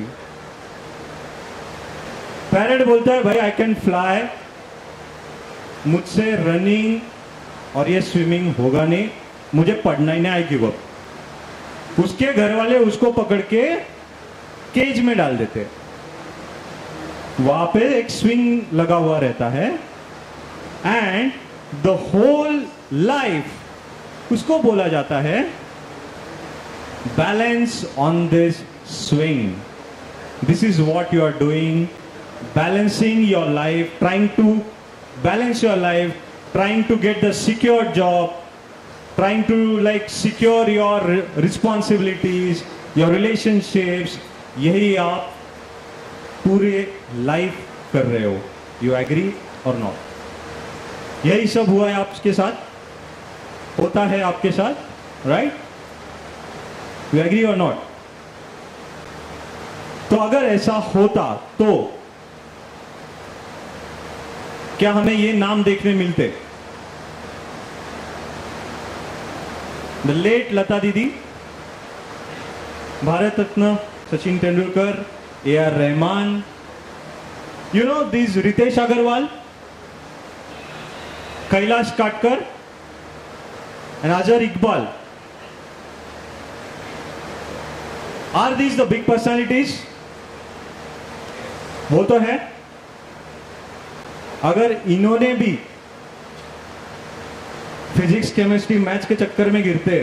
Parrot बोलता है भाई आई कैन फ्लाई, मुझसे रनिंग और ये स्विमिंग होगा नहीं, मुझे पढ़ना ही नहीं, आई गिव अप। उसके घर वाले उसको पकड़ के केज में डाल देते, वहां पे एक स्विंग लगा हुआ रहता है, एंड द होल लाइफ उसको बोला जाता है balance on this swing. This is what you are doing, balancing your life, trying to balance your life, trying to get the secure job, trying to like secure your responsibilities, your relationships, यही आप पूरे life कर रहे हो। You agree or not? यही सब हुआ है आपके साथ, होता है आपके साथ, right? You agree or not? तो अगर ऐसा होता तो क्या हमें ये नाम देखने मिलते? The late Lata Didi, Bharat Ratna Sachin Tendulkar, A R Rahman, you know this Ritesh Agarwal, Kailash Katkar and Azhar Iqbal, are these the big personalities? वो तो है। अगर इन्होंने भी फिजिक्स केमिस्ट्री मैथ्स के चक्कर में गिरते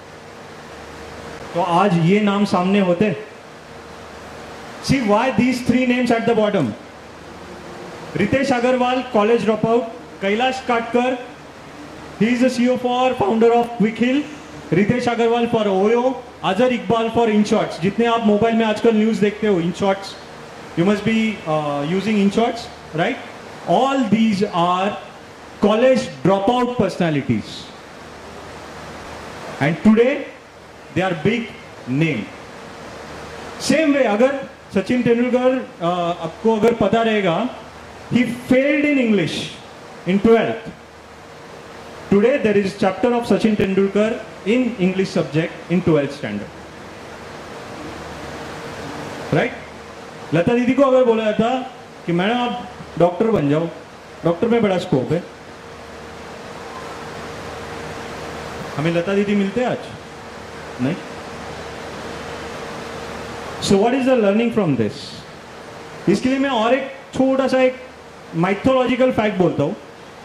तो आज ये नाम सामने होते। See why these three names at the bottom? Ritesh Agarwal, college dropout, Kailash Katkar, he is the CEO for founder of Quick Heal, Ritesh Agarwal for OYO, Azhar Iqbal for Inshorts. जितने आप मोबाइल में आजकल न्यूज देखते हो, Inshorts, you must be using Inshorts, right? All these are college dropout personalities, and today they are big name. Same way, अगर Sachin Tendulkar uh, आपको अगर पता रहेगा, he failed in English in twelfth. Today there is chapter of Sachin Tendulkar in English subject in twelfth standard, right? लता दीदी को अगर बोला जाता कि मैडम आप डॉक्टर बन जाओ, डॉक्टर में बड़ा स्कोप है, हमें लता दीदी मिलते हैं आज? नहीं। So what is the learning from this? इसके लिए मैं और एक छोटा सा एक माइथोलॉजिकल फैक्ट बोलता हूं।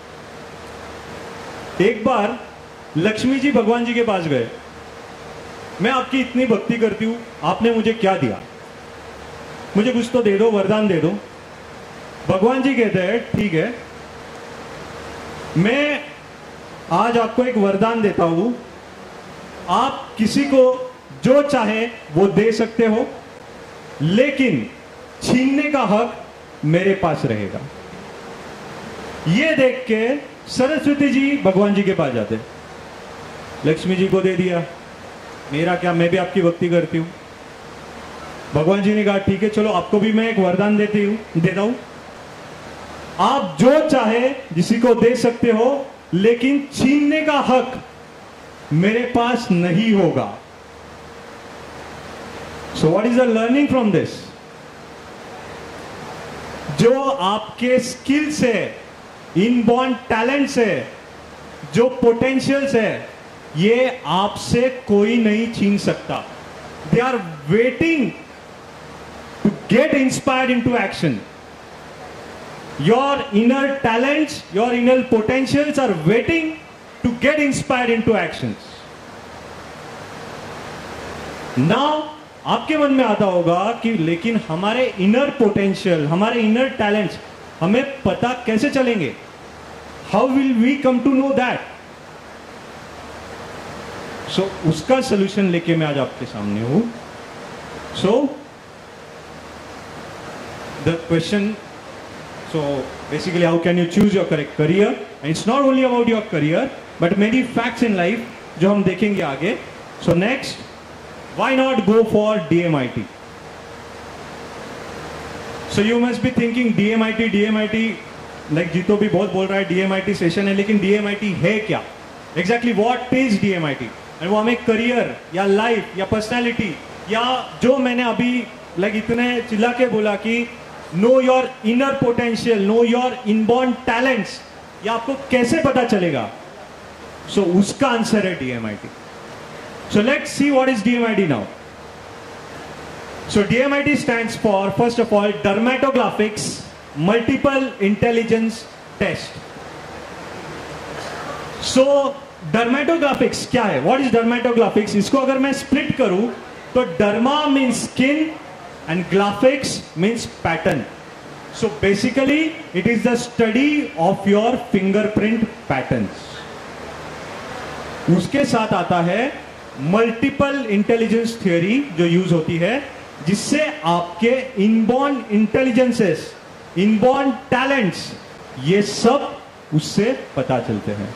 एक बार लक्ष्मी जी भगवान जी के पास गए, मैं आपकी इतनी भक्ति करती हूं, आपने मुझे क्या दिया, मुझे कुछ तो दे दो, वरदान दे दो। भगवान जी कहते हैं ठीक है, मैं आज आपको एक वरदान देता हूं, आप किसी को जो चाहे वो दे सकते हो, लेकिन छीनने का हक मेरे पास रहेगा। ये देख के सरस्वती जी भगवान जी के पास जाते, लक्ष्मी जी को दे दिया, मेरा क्या, मैं भी आपकी भक्ति करती हूं। भगवान जी ने कहा ठीक है, चलो आपको भी मैं एक वरदान देती हूं, देता हूं, आप जो चाहे किसी को दे सकते हो, लेकिन छीनने का हक मेरे पास नहीं होगा। So what is the learning from this? जो आपके स्किल्स है, इनबॉर्न टैलेंट्स है, जो पोटेंशियल्स है, ये आपसे कोई नहीं छीन सकता। They are waiting to get inspired into action. Your inner talents, your inner potentials are waiting to get inspired into actions. Now, आपके मन में आता होगा कि लेकिन हमारे inner potential, हमारे inner talents, हमें पता कैसे चलेंगे? How will we come to know that? So, उसका solution लेके मैं आज आपके सामने हूं. So, the question. So basically, how can you choose your correct career? And it's not only about your career, but many facts in life जो हम देखेंगे आगे. So next, why not go for D M I T? So you must be thinking D M I T, D M I T, like जीतो भी बहुत बोल रहा है D M I T session है, लेकिन D M I T है क्या? Exactly what is D M I T? और वो हमें करियर या लाइफ या पर्सनैलिटी या जो मैंने अभी लाइक इतने चिल्ला के बोला कि know your inner potential, know your inborn talents, या आपको कैसे पता चलेगा? सो उसका आंसर है DMIT. So let's see what is DMIT now. So DMIT stands for first of all dermatographics multiple intelligence test. So dermatographics क्या है? What is dermatographics? इसको अगर मैं स्प्लिट करूं तो derma means skin and graphics means pattern. So basically it is the study of your fingerprint patterns. उसके साथ आता है मल्टीपल इंटेलिजेंस थ्योरी जो यूज होती है, जिससे आपके इनबॉर्न इंटेलिजेंसेस, इनबॉर्न टैलेंट्स, ये सब उससे पता चलते हैं.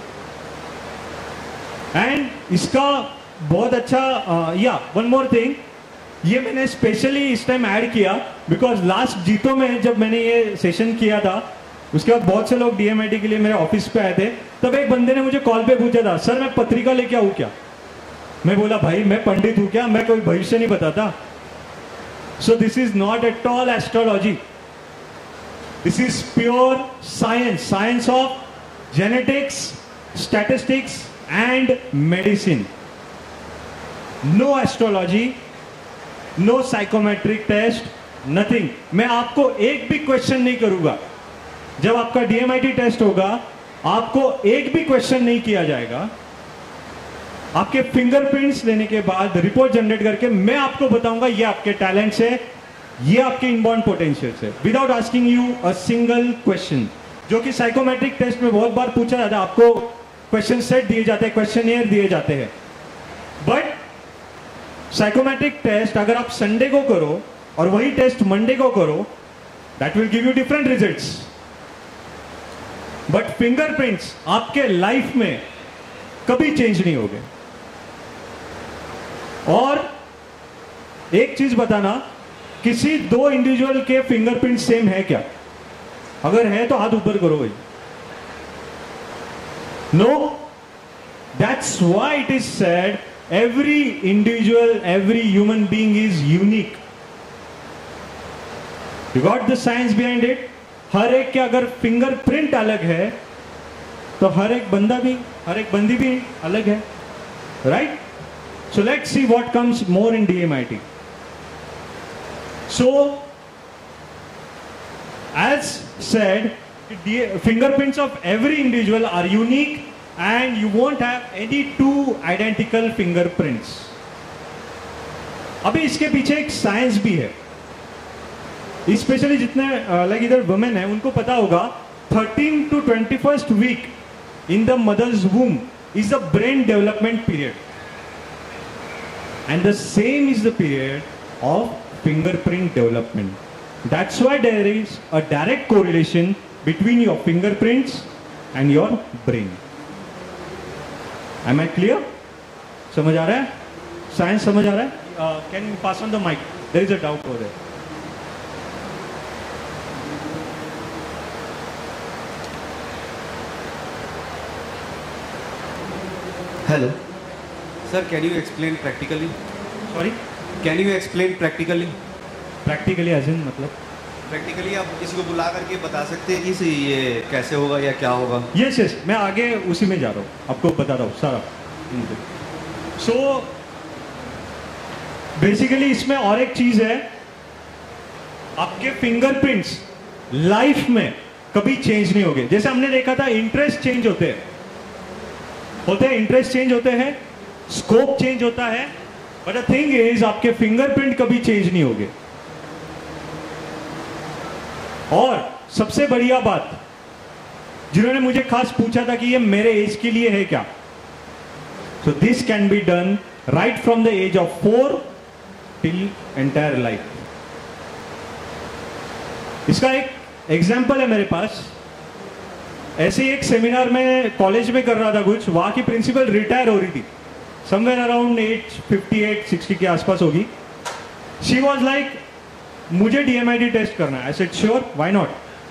एंड इसका बहुत अच्छा या वन मोर थिंग, ये मैंने स्पेशली इस टाइम ऐड किया बिकॉज लास्ट जीतो में जब मैंने ये सेशन किया था, उसके बाद बहुत से लोग डीएमआईटी के लिए मेरे ऑफिस पे आए थे. तब एक बंदे ने मुझे कॉल पे पूछा था, सर मैं पत्रिका लेके आऊं क्या? मैं बोला भाई मैं पंडित हूं क्या, मैं कोई भविष्य नहीं बताता. So this is not at all astrology, this is pure science, science of genetics, statistics and medicine. No astrology, no psychometric test, nothing. मैं आपको एक भी क्वेश्चन नहीं करूंगा. जब आपका डीएमआईटी टेस्ट होगा आपको एक भी क्वेश्चन नहीं किया जाएगा. आपके फिंगरप्रिंट्स लेने के बाद रिपोर्ट जनरेट करके मैं आपको बताऊंगा ये आपके टैलेंट्स है, ये आपके इनबॉर्न पोटेंशियल्स है, without asking you a single question. जो कि साइकोमेट्रिक टेस्ट में बहुत बार पूछा जाता है, आपको क्वेश्चन सेट दिए जाते हैं, क्वेश्चनियर दिए जाते हैं. बट साइकोमेट्रिक टेस्ट अगर आप संडे को करो और वही टेस्ट मंडे को करो, that will give you different results. But fingerprints आपके लाइफ में कभी चेंज नहीं होंगे. और एक चीज बताना, किसी दो इंडिविजुअल के फिंगरप्रिंट सेम है क्या? अगर है तो हाथ ऊपर करो भाई. No, that's why it is said every individual, every human being is unique. You got the science behind it. हर एक के अगर फिंगरप्रिंट अलग है तो हर एक बंदा भी, हर एक बंदी भी अलग है, right? So let's see what comes more in D M I T. So as said, fingerprints of every individual are unique and you won't have any two identical fingerprints. अभी इसके पीछे एक साइंस भी है. स्पेशली जितने like इधर women है उनको पता होगा, thirteen to twenty first week in the mother's womb is the brain development period, and the same is the period of fingerprint development. That's why there is a direct correlation between your fingerprints and your brain. Am I clear? समझ आ रहा है? Science समझ आ रहा है? Can you pass on the mic? There is a doubt over there. Hello. Sir, can you explain practically? Sorry? Can you explain practically? Practically as in मतलब? Practically आप किसी को बुला करके बता सकते हैं कि इसे ये कैसे होगा या क्या होगा? Yes, yes. मैं आगे उसी में जा रहा हूँ, आपको बता रहा हूँ सारा. So बेसिकली इसमें और एक चीज है, आपके फिंगरप्रिंट्स लाइफ में कभी चेंज नहीं होंगे. जैसे हमने देखा था इंटरेस्ट चेंज होते हैं होते हैं इंटरेस्ट चेंज होते हैं, स्कोप चेंज होता है, बट द थिंग इज आपके फिंगरप्रिंट कभी चेंज नहीं होंगे. और सबसे बढ़िया बात, जिन्होंने मुझे खास पूछा था कि ये मेरे एज के लिए है क्या, so this can be done right from the age of four till entire life. इसका एक एग्जाम्पल है मेरे पास. ऐसे ही एक सेमिनार में कॉलेज में कर रहा था कुछ, वहां की प्रिंसिपल रिटायर हो रही थी, somewhere around age fifty eight sixty के आसपास होगी. शी वॉज लाइक, मुझे डीएमआईटी टेस्ट करना है. I said sure, why not.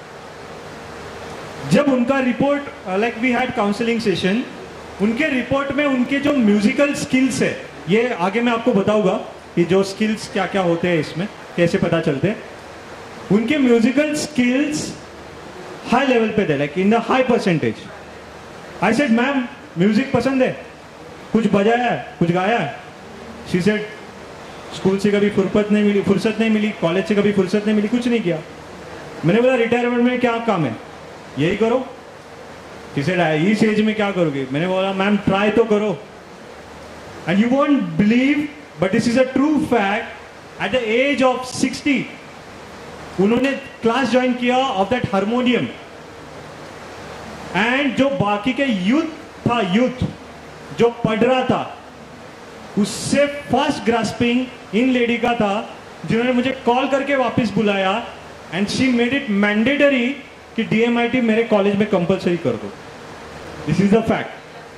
जब उनका report, like we had counselling session, उनके रिपोर्ट में उनके जो म्यूजिकल स्किल्स है, ये आगे मैं आपको बताऊंगा कि जो स्किल्स क्या क्या होते हैं इसमें, कैसे पता चलते हैं. उनके म्यूजिकल स्किल्स हाई लेवल पे थे, like in the high percentage. I said ma'am music पसंद है, कुछ बजाया है, कुछ गाया है? शी सेड स्कूल से कभी फुर्सत नहीं मिली, फुर्सत नहीं मिली, कॉलेज से कभी फुर्सत नहीं मिली, कुछ नहीं किया। मैंने बोला रिटायरमेंट में क्या काम है? यही करो। शी सेड इस एज में क्या करोगे? मैंने बोला मैम ट्राई तो करो। And you won't believe but this is a true fact, at the age of sixty उन्होंने क्लास ज्वाइन किया ऑफ दैट हारमोनियम। एंड जो बाकी के यूथ था, यूथ जो पढ़ रहा था, उससे फर्स्ट ग्रास्पिंग इन लेडी का था, जिन्होंने मुझे कॉल करके वापस बुलाया and she made it mandatory कि डीएमआईटी मेरे कॉलेज में कंपलसरी कर दो। This is the fact.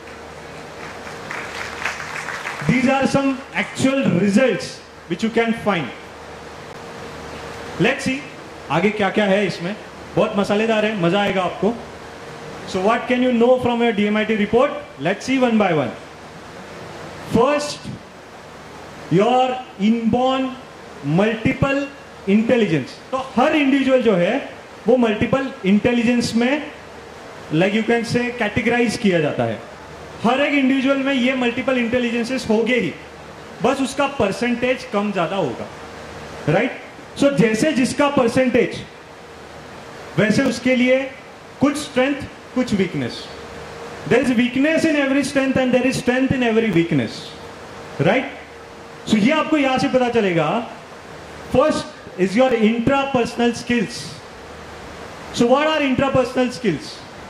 These are some actual results which you can find. Let's see आगे क्या क्या है इसमें। बहुत मसालेदार है, मजा आएगा आपको। So what can you know from your DMIT report? Let's see one by one. First, your inborn multiple intelligence. तो हर इंडिविजुअल जो है वो मल्टीपल इंटेलिजेंस में like you can say categorise किया जाता है। हर एक इंडिविजुअल में ये मल्टीपल इंटेलिजेंसेस होंगे ही, बस उसका परसेंटेज कम ज्यादा होगा, राइट? सो जैसे जिसका परसेंटेज वैसे उसके लिए कुछ स्ट्रेंथ, कुछ weakness. There is weakness in every strength and there is strength in every weakness, right? सो ये आपको यहां से पता चलेगा। First is your intrapersonal skills. So what are intrapersonal skills?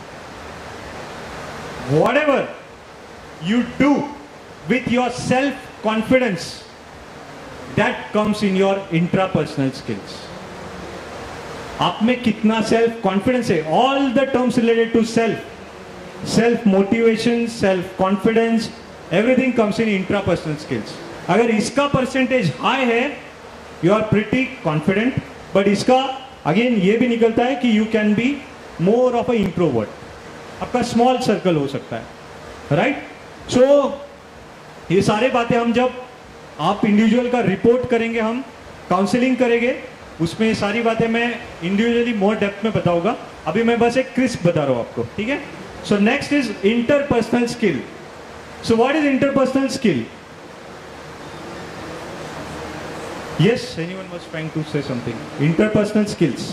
Whatever you do with your self confidence, that comes in your intrapersonal skills. आप में कितना सेल्फ कॉन्फिडेंस है? All the terms related to self, self motivation, self confidence, everything comes in intrapersonal skills. अगर इसका percentage high है, you are pretty confident, but इसका again ये भी निकलता है कि you can be more of a introvert. आपका स्मॉल सर्कल हो सकता है, राइट? सो ये सारे बातें हम जब आप इंडिविजुअल का रिपोर्ट करेंगे, हम काउंसलिंग करेंगे, उसमें सारी बातें मैं इंडिविजुअली मोर डेप्थ में बताऊंगा। अभी मैं बस एक क्रिस्प बता रहा हूं आपको, ठीक है? So next is interpersonal skill. So what is interpersonal skill? Yes, anyone was trying to say something. Interpersonal skills,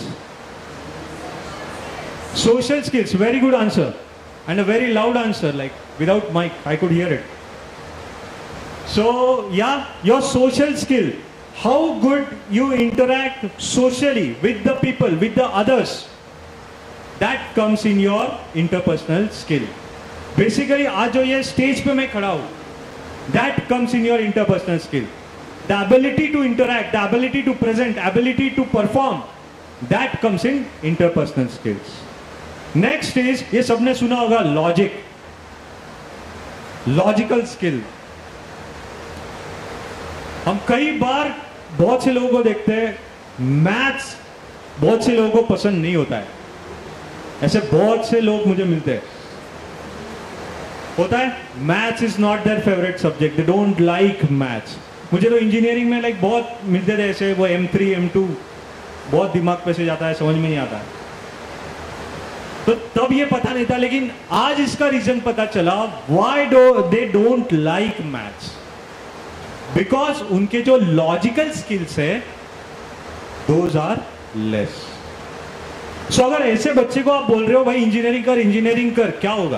social skills, very good answer and a very loud answer, like without mic I could hear it. So yeah, your social skill, how good you interact socially with the people, with the others, that comes in your interpersonal skill. Basically आज जो ये stage पे मैं खड़ा हूँ, that comes in your interpersonal skill. The ability to interact, the ability to present, ability to perform, that comes in interpersonal skills. Next is, ये सबने सुना होगा, लॉजिक, लॉजिकल स्किल। हम कई बार बहुत से लोगों को देखते हैं, मैथ्स बहुत से लोगों को पसंद नहीं होता है। ऐसे बहुत से लोग मुझे मिलते हैं, होता है maths is not their favourite subject, they don't like maths. मुझे तो इंजीनियरिंग में लाइक बहुत मिलते थे ऐसे, वो एम थ्री एम टू बहुत दिमाग पे से जाता है, समझ में नहीं आता है। तो तब ये पता नहीं था, लेकिन आज इसका रीजन पता चला, why do they don't like maths. Because उनके जो लॉजिकल स्किल्स है दोज आर लेस। सो अगर ऐसे बच्चे को आप बोल रहे हो भाई इंजीनियरिंग कर, इंजीनियरिंग कर, क्या होगा?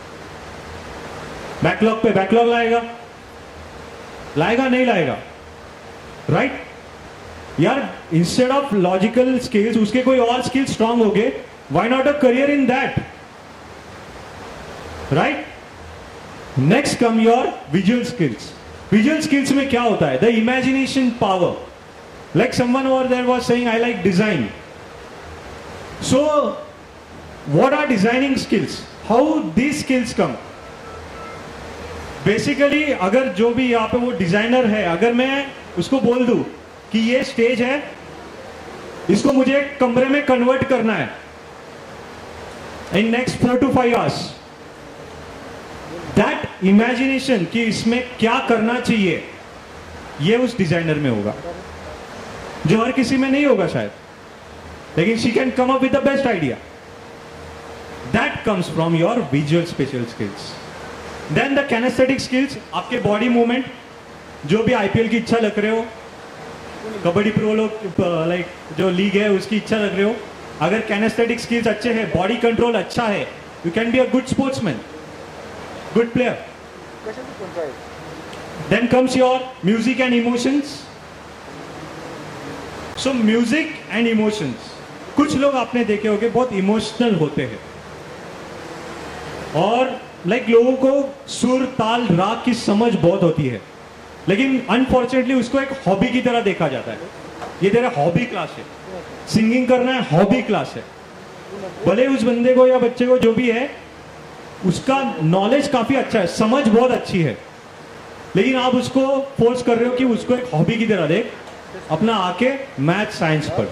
बैकलॉग पे बैकलॉग लाएगा, लाएगा नहीं लाएगा, राइट right? यार इंस्टेड ऑफ लॉजिकल स्किल्स उसके कोई और स्किल स्ट्रांग हो गए, why not a career in that, right? Next come your visual skills. Visual skills में क्या होता है? The imagination power. Like someone over there was saying, I like design. So what are designing skills? How these skills come? Basically अगर जो भी यहाँ पे वो डिजाइनर है, अगर मैं उसको बोल दूं कि ये स्टेज है, इसको मुझे एक कमरे में कन्वर्ट करना है in next four to five hours, that imagination कि इसमें क्या करना चाहिए, ये उस डिजाइनर में होगा, जो हर किसी में नहीं होगा शायद, लेकिन she can come up with the best idea. That comes from your visual spatial skills. Then the kinesthetic skills, आपके बॉडी मूवमेंट, जो भी आईपीएल की इच्छा रख रहे हो, कबड्डी प्रो लोग लाइक जो लीग है उसकी इच्छा रख रहे हो, अगर कैनेस्थेटिक स्किल्स अच्छे हैं, बॉडी कंट्रोल अच्छा है, you can be a good sportsman, good player. Then comes your music and emotions. So music and emotions, कुछ लोग आपने देखे होंगे बहुत इमोशनल होते हैं और लाइक like, लोगों को सुर ताल राग की समझ बहुत होती है, लेकिन अनफॉर्चुनेटली उसको एक हॉबी की तरह देखा जाता है. ये तेरा हॉबी क्लास है, सिंगिंग करना है हॉबी क्लास है. भले उस बंदे को या बच्चे को जो भी है उसका नॉलेज काफी अच्छा है, समझ बहुत अच्छी है, लेकिन आप उसको फोर्स कर रहे हो कि उसको एक हॉबी की तरह देख, अपना आके मैथ साइंस पढ़.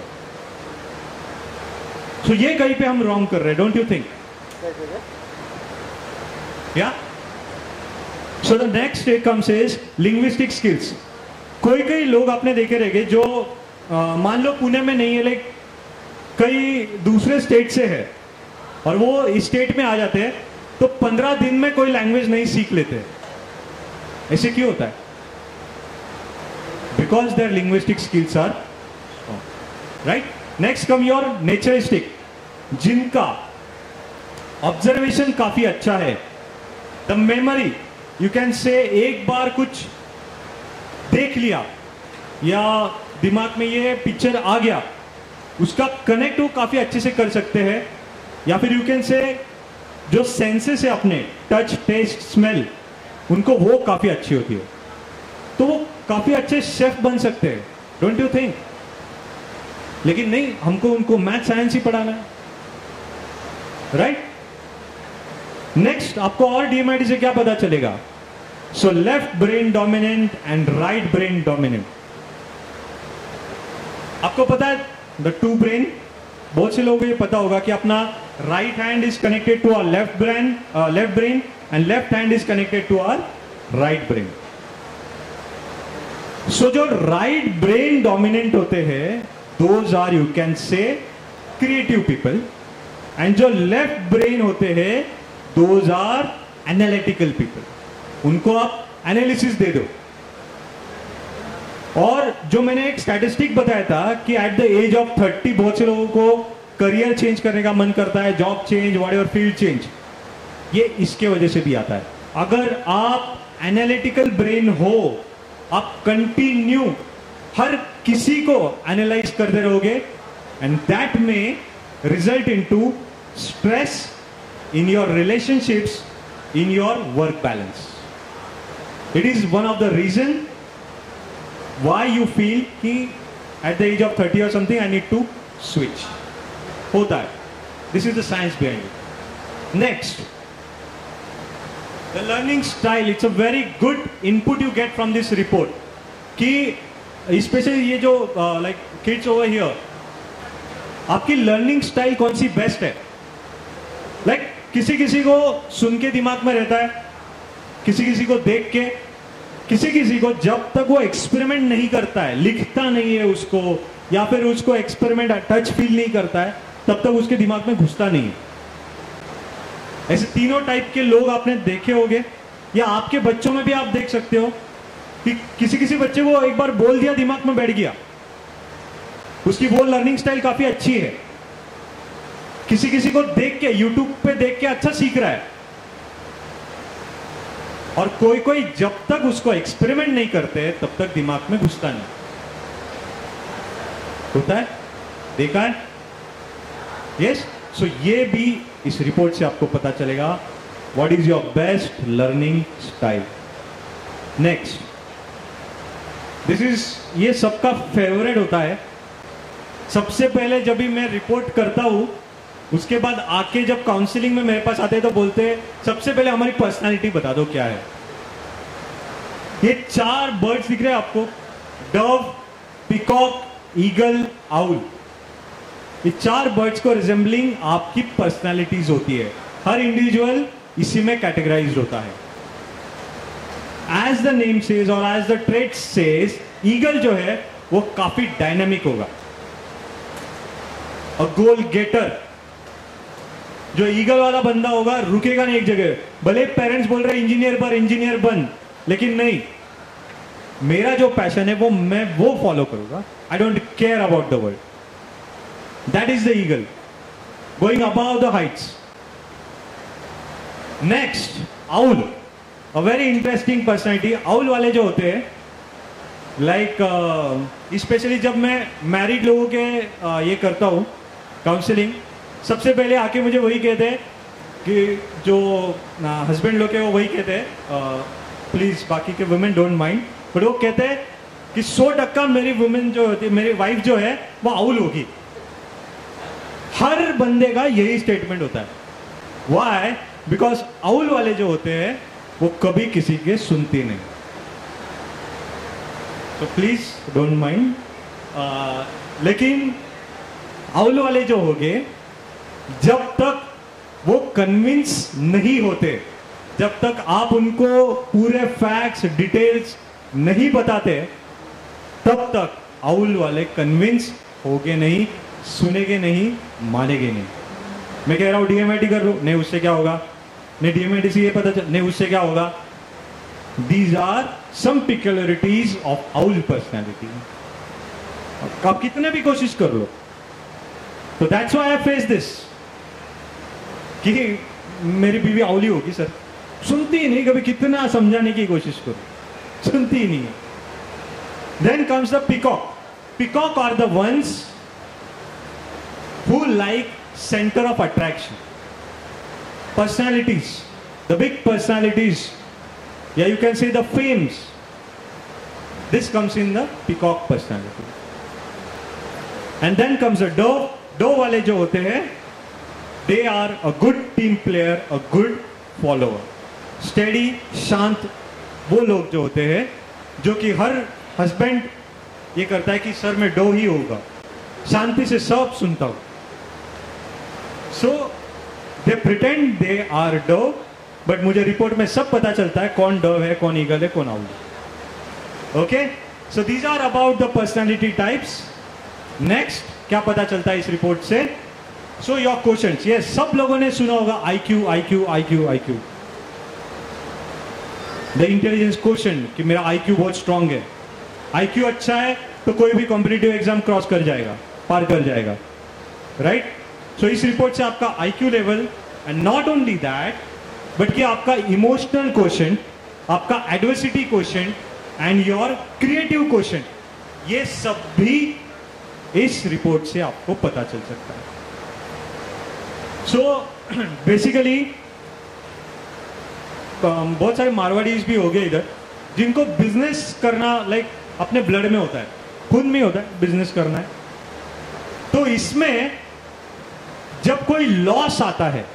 तो so, ये कहीं पे हम रॉन्ग कर रहे हैं, don't you think? Yeah so the next state comes is linguistic skills. कोई कई लोग आपने देखे रहेंगे जो आ, मान लो पुणे में नहीं है, लाइक कई दूसरे स्टेट से है और वो इस स्टेट में आ जाते हैं, तो पंद्रह दिन में कोई लैंग्वेज नहीं सीख लेते. ऐसे क्यों होता है? Because their linguistic skills are right. Next come your naturistic, जिनका ऑब्जर्वेशन काफी अच्छा है. द मेमोरी, यू कैन से एक बार कुछ देख लिया या दिमाग में ये पिक्चर आ गया, उसका कनेक्ट वो काफी अच्छे से कर सकते हैं. या फिर यू कैन से जो सेंसेस है अपने, टच टेस्ट स्मेल, उनको वो काफी अच्छी होती है, तो वो काफी अच्छे शेफ बन सकते हैं, डोंट यू थिंक? लेकिन नहीं, हमको उनको मैथ साइंस ही पढ़ाना है, राइट. नेक्स्ट, आपको और डीएमआईटी से क्या पता चलेगा? So left brain dominant and right brain dominant. आपको पता है द टू ब्रेन, बहुत से लोगों को ये पता होगा कि अपना right hand is connected to our left brain, left brain and left hand is connected to our right brain. So जो राइट ब्रेन डोमिनेंट होते हैं, those are you can say creative people, and जो left brain होते हैं, those are analytical people. उनको आप analysis दे दो. और जो मैंने एक स्टैटिस्टिक बताया था कि at the age of thirty बहुत से लोगों को करियर चेंज करने का मन करता है, job change, whatever field change, ये इसके वजह से भी आता है. अगर आप एनालिटिकल ब्रेन हो, आप कंटिन्यू हर किसी को एनालाइज करते रहोगे, एंड दैट में result into stress in your relationships, in your work balance. It is one of the reason why you feel कि at the age of thirty or something I need to switch. होता है. This is the science behind it. Next, the learning style. It's a very good input you get from this report. कि especially ये जो uh, like kids over here, आपकी learning style कौन सी best है? Like किसी किसी को सुन के दिमाग में रहता है, किसी किसी को देख के, किसी किसी को जब तक वो एक्सपेरिमेंट नहीं करता है, लिखता नहीं है उसको, या फिर उसको एक्सपेरिमेंट टच फील नहीं करता है, तब तक उसके दिमाग में घुसता नहीं है. ऐसे तीनों टाइप के लोग आपने देखे होंगे, या आपके बच्चों में भी आप देख सकते हो कि किसी किसी बच्चे को एक बार बोल दिया, दिमाग में बैठ गया, उसकी वो लर्निंग स्टाइल काफी अच्छी है. किसी किसी को देख के, यूट्यूब पे देख के अच्छा सीख रहा है, और कोई कोई जब तक उसको एक्सपेरिमेंट नहीं करते तब तक दिमाग में घुसता नहीं. होता है, देखा है? यस. सो ये भी इस रिपोर्ट से आपको पता चलेगा what is your best learning style. Next, this is, ये सबका फेवरेट होता है. सबसे पहले जब भी मैं रिपोर्ट करता हूं, उसके बाद आके जब काउंसलिंग में मेरे पास आते हैं तो बोलते हैं सबसे पहले हमारी पर्सनालिटी बता दो क्या है. ये चार बर्ड्स दिख रहे हैं आपको, डव, पिकॉक, ईगल, आउल. ये चार बर्ड्स को रिजेंबलिंग आपकी पर्सनालिटीज होती है. हर इंडिविजुअल इसी में कैटेगराइज्ड होता है. एज द नेम सेज और as the trait says, eagle जो है वो काफी डायनामिक होगा, अ गोल गेटर. जो ईगल वाला बंदा होगा रुकेगा नहीं एक जगह, भले पेरेंट्स बोल रहे इंजीनियर पर इंजीनियर बन, लेकिन नहीं, मेरा जो पैशन है वो मैं वो फॉलो करूंगा. I don't care about the world. That is the eagle going about the heights. Next, owl, a very interesting personality. Owl वाले जो होते हैं, लाइक स्पेशली जब मैं मैरिड लोगों के uh, ये करता हूँ काउंसलिंग, सबसे पहले आके मुझे वही कहते हैं कि जो हस्बैंड लोग हैं वो वही कहते हैं, प्लीज बाकी के वुमेन डोंट माइंड, बट वो कहते हैं कि सौ टक्का मेरी वुमेन जो होती है, मेरी वाइफ जो है वो आउल होगी. हर बंदे का यही स्टेटमेंट होता है. व्हाई? बिकॉज आउल वाले जो होते हैं वो कभी किसी के सुनती नहीं. तो प्लीज डोंट माइंड. लेकिन आउल वाले जो होंगे, जब तक वो कन्विंस नहीं होते, जब तक आप उनको पूरे फैक्ट्स डिटेल्स नहीं बताते, तब तक आउल वाले कन्विंस होगे नहीं, सुनेंगे नहीं, मानेंगे नहीं. मैं कह रहा हूं डीएमआईटी कर लो, नहीं उससे क्या होगा, नहीं डीएमआईटी से ये पता चल, नहीं उससे क्या होगा. These are some peculiarities of owl personality. आप कितने भी कोशिश कर लो. तो that's why I face this कि मेरी बीवी आउली होगी सर, सुनती ही नहीं, कभी कितना समझाने की कोशिश करो, सुनती ही नहीं. Then comes the peacock. Peacock are the ones who like center of attraction, personalities, the big personalities, yeah, you can say the fames. This comes in the peacock personality. And then comes a dove. Dove वाले जो होते हैं, they are a good team player, a good follower, steady, शांत. वो लोग जो होते हैं जो कि हर हस्बैंड ये करता है कि सर मैं डो ही होगा, शांति से सब सुनता हूं. So they pretend they are dove, but मुझे रिपोर्ट में सब पता चलता है कौन डव है, कौन ईगल है, कौन owl. Okay, so these are about the personality types. Next क्या पता चलता है इस रिपोर्ट से? सो योर क्वेश्चंस, ये सब लोगों ने सुना होगा IQ IQ IQ IQ, the intelligence question, कि मेरा आईक्यू बहुत स्ट्रांग है. आईक्यू अच्छा है तो कोई भी कॉम्पिटिटिव एग्जाम क्रॉस कर जाएगा, पार कर जाएगा, राइट? सो इस रिपोर्ट से आपका IQ level, and not only that, but कि आपका इमोशनल क्वेश्चन, आपका adversity question and your creative question, ये सब भी इस रिपोर्ट से आपको पता चल सकता है. सो बेसिकली बहुत सारे मारवाड़ीज भी हो गए इधर, जिनको बिजनेस करना लाइक अपने ब्लड में होता है, खून में होता है बिजनेस करना है. तो इसमें जब कोई लॉस आता है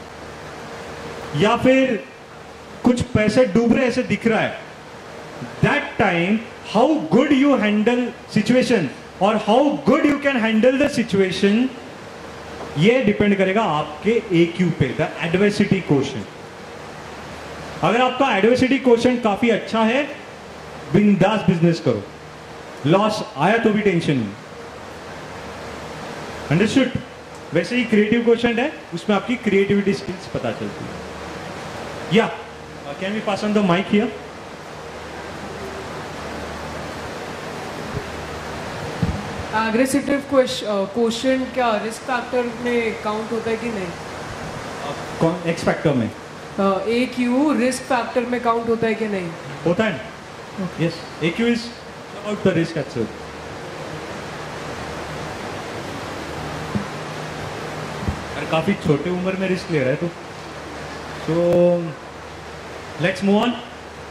या फिर कुछ पैसे डूब रहे ऐसे दिख रहा है, that time how good you handle situation और how good you can handle the situation, ये डिपेंड करेगा आपके एक्यू पे, द एडवर्सिटी क्वोशिएंट. अगर आपका एडवर्सिटी क्वोशिएंट काफी अच्छा है, बिंदास बिजनेस करो, लॉस आया तो भी टेंशन नहीं. अंडरस्टूड? वैसे ही क्रिएटिव क्वोशिएंट है, उसमें आपकी क्रिएटिविटी स्किल्स पता चलती है. Yeah can we pass on the mic here? Aggressive quotient क्या रिस्क फैक्टर में काउंट होता है कि नहीं? कौन एक्स फैक्टर में? ए क्यू रिस्क फैक्टर में काउंट होता है कि नहीं? होता है. Yes, A Q is about the risk excel. काफी छोटे उम्र में रिस्क ले रहा है तो so let's move on.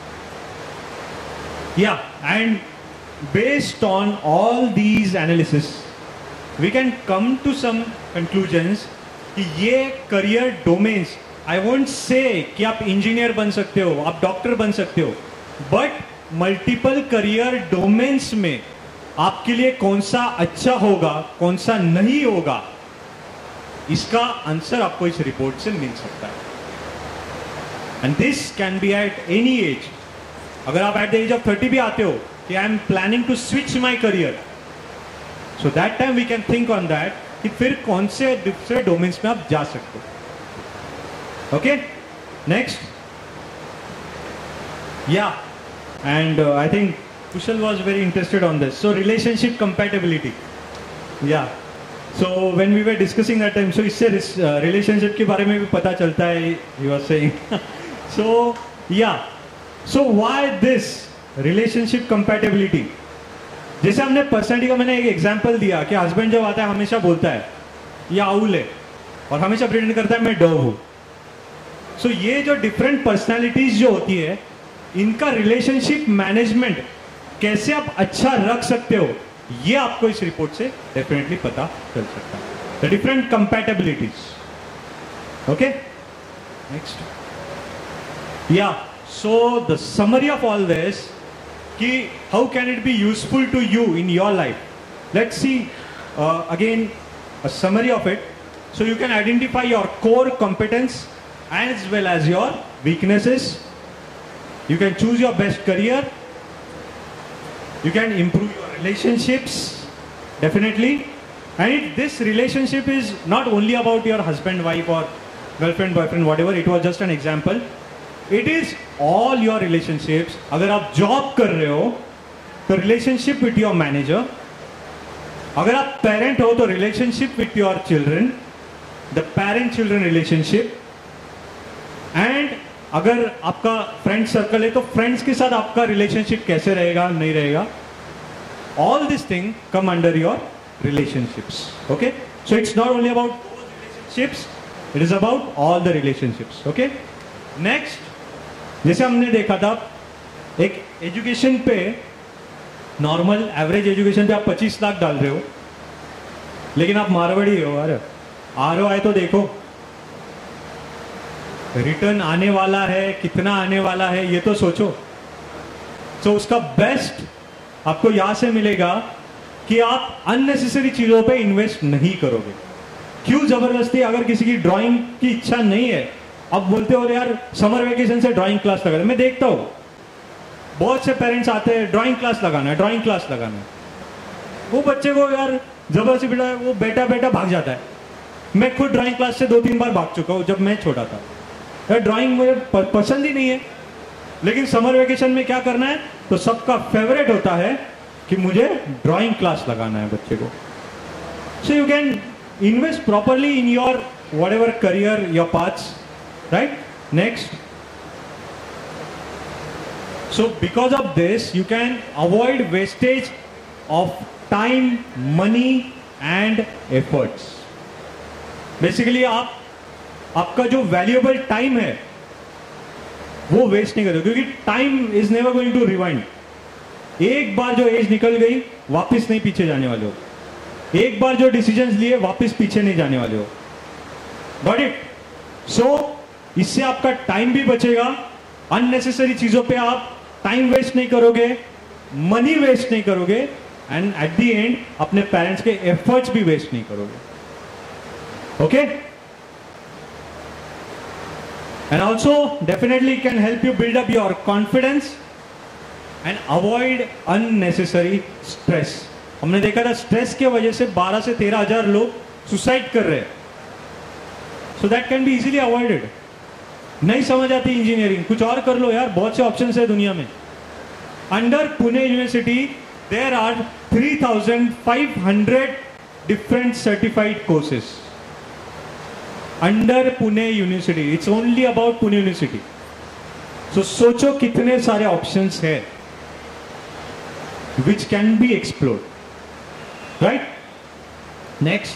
Yeah and based on all these analysis we can come to some conclusions कि ये career domains, I won't say कि आप इंजीनियर बन सकते हो, आप डॉक्टर बन सकते हो, बट मल्टीपल करियर डोमेन्स में आपके लिए कौन सा अच्छा होगा, कौन सा नहीं होगा, इसका आंसर आपको इस रिपोर्ट से मिल सकता है. And this can be at any age. अगर आप at the age of thirty भी आते हो कि I am planning to switch my career, so that time we can think on that कि फिर कौन से दूसरे डोमेन्स में आप जा सकते हो. Okay, next. Yeah, and uh, I think Kushal was very interested on this. So relationship compatibility. Yeah. So when we were discussing that time, so इससे uh, relationship के बारे में भी पता चलता है. You were saying. So yeah. So why this relationship compatibility? जैसे हमने पर्सनैलिटी का मैंने एक एग्जांपल दिया कि हस्बैंड जब आता है हमेशा बोलता है ये आउल है और हमेशा प्रेजेंट करता है मैं डव हूं. सो so, ये जो डिफरेंट पर्सनैलिटीज जो होती है इनका रिलेशनशिप मैनेजमेंट कैसे आप अच्छा रख सकते हो ये आपको इस रिपोर्ट से डेफिनेटली पता चल सकता है. The different compatibilities. Okay, next. या so the summary of all this कि how can it be useful to you in your life. Let's see again a summary of it. So you can identify your core competence as well as your weaknesses. You can choose your best career. You can improve your relationships definitely. And it, this relationship is not only about your husband, wife or girlfriend, boyfriend, whatever. It was just an example. It is all your relationships. अगर आप job कर रहे हो तो relationship with your manager. अगर आप parent हो तो relationship with your children. The parent-children relationship. And अगर आपका फ्रेंड सर्कल है तो फ्रेंड्स के साथ आपका रिलेशनशिप कैसे रहेगा नहीं रहेगा. All this thing come under your relationships. Okay, so it's not only about relationships, it is about all the relationships. Okay, next. जैसे हमने देखा था एक एजुकेशन पे नॉर्मल एवरेज एजुकेशन पे आप पच्चीस लाख डाल रहे हो लेकिन आप मारवाड़ी हो. अरे आर ओ आई तो देखो, रिटर्न आने वाला है कितना आने वाला है ये तो सोचो. तो so, उसका बेस्ट आपको यहां से मिलेगा कि आप अननेसेसरी चीजों पे इन्वेस्ट नहीं करोगे. क्यों जबरदस्ती, अगर किसी की ड्राइंग की इच्छा नहीं है अब बोलते हो यार समर वेकेशन से ड्राइंग क्लास लगा. मैं देखता हूं बहुत से पेरेंट्स आते हैं ड्राइंग क्लास लगाना है ड्राइंग क्लास लगाना है. वो बच्चे को यार जबरदस्ती बेटा वो बेटा बेटा भाग जाता है. मैं खुद ड्राइंग क्लास से दो तीन बार भाग चुका हूं जब मैं छोटा था. ड्राइंग मुझे पसंद ही नहीं है लेकिन समर वेकेशन में क्या करना है तो सबका फेवरेट होता है कि मुझे ड्राइंग क्लास लगाना है बच्चे को. So you can invest properly in your whatever career your paths, right. Next. So because of this you can avoid wastage of time, money and efforts. Basically आप आपका जो वैल्यूएबल टाइम है वो waste नहीं करोगे क्योंकि time is never going to rewind. एक बार जो एज निकल गई वापस नहीं पीछे जाने वाले हो. एक बार जो डिसीजंस लिए वापस पीछे नहीं जाने वाले हो. Got it. सो इससे आपका टाइम भी बचेगा, अननेसेसरी चीजों पे आप टाइम वेस्ट नहीं करोगे, मनी वेस्ट नहीं करोगे एंड एट द एंड अपने पेरेंट्स के एफर्ट्स भी वेस्ट नहीं करोगे. Okay. And also definitely can help you build up your confidence and avoid unnecessary stress. हमने देखा था स्ट्रेस के वजह से बारह से तेरह हजार लोग सुसाइड कर रहे हैं. So that can be easily avoided. नहीं समझ आती इंजीनियरिंग कुछ और कर लो यार, बहुत से ऑप्शंस है दुनिया में. Under Pune university there are three thousand five hundred different certified courses. Under Pune university, it's only about Pune university. So सोचो कितने सारे ऑप्शंस है which can be explored, right. Next.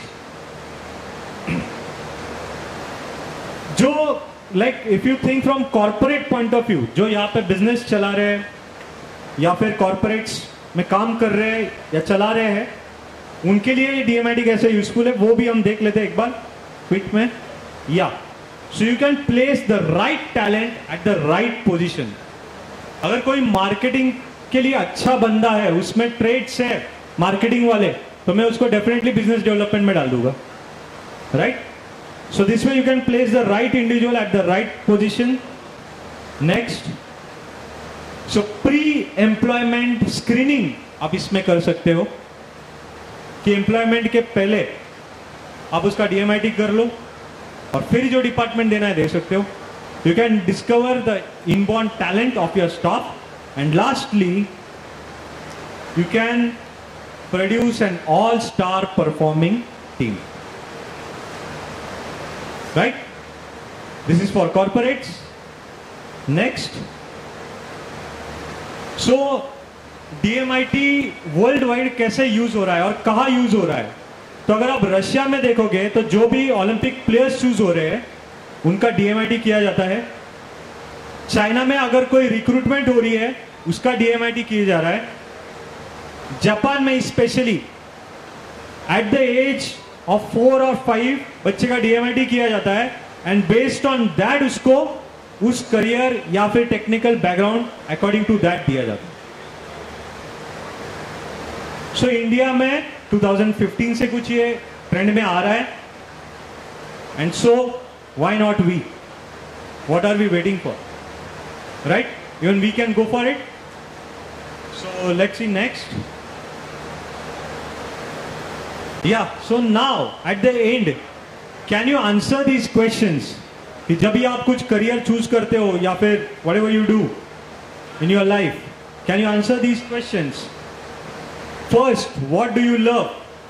जो like if you think from corporate point of view, जो यहाँ पे business चला रहे हैं या फिर कॉर्पोरेट्स में काम कर रहे हैं या चला रहे हैं उनके लिए डीएमआईटी कैसे यूजफुल है वो भी हम देख लेते हैं एक बार क्विक में. या so you can place the right talent at the right position. अगर कोई मार्केटिंग के लिए अच्छा बंदा है, उसमें ट्रेड्स है मार्केटिंग वाले, तो मैं उसको डेफिनेटली बिजनेस डेवलपमेंट में डाल दूंगा, right. So this way you can place the right individual at the right position. Next. So pre employment screening आप इसमें कर सकते हो कि एम्प्लॉयमेंट के पहले आप उसका डीएमआईटी कर लो, और फिर जो डिपार्टमेंट देना है दे सकते हो. You can discover the inborn talent of your staff, and lastly, you can produce an all-star performing team. Right? This is for corporates. Next. So, D M I T world wide कैसे use हो रहा है और कहाँ use हो रहा है? तो अगर आप रशिया में देखोगे तो जो भी ओलंपिक प्लेयर्स चूज हो रहे हैं उनका D M I T किया जाता है. चाइना में अगर कोई रिक्रूटमेंट हो रही है उसका D M I T किया जा रहा है. जापान में specially at the age of four और फाइव बच्चे का D M I T किया जाता है एंड बेस्ड ऑन दैट उसको उस करियर या फिर technical background according to that दिया जाता है. सो इंडिया में टू थाउजेंड फिफ्टीन से कुछ ये ट्रेंड में आ रहा है and so why not we? What are we waiting for? Right? Even we can go for it. So let's see next. Yeah, so now at the end, can you answer these questions? कि जब भी आप कुछ career choose करते हो या फिर whatever you do in your life, can you answer these questions? First, what do you love?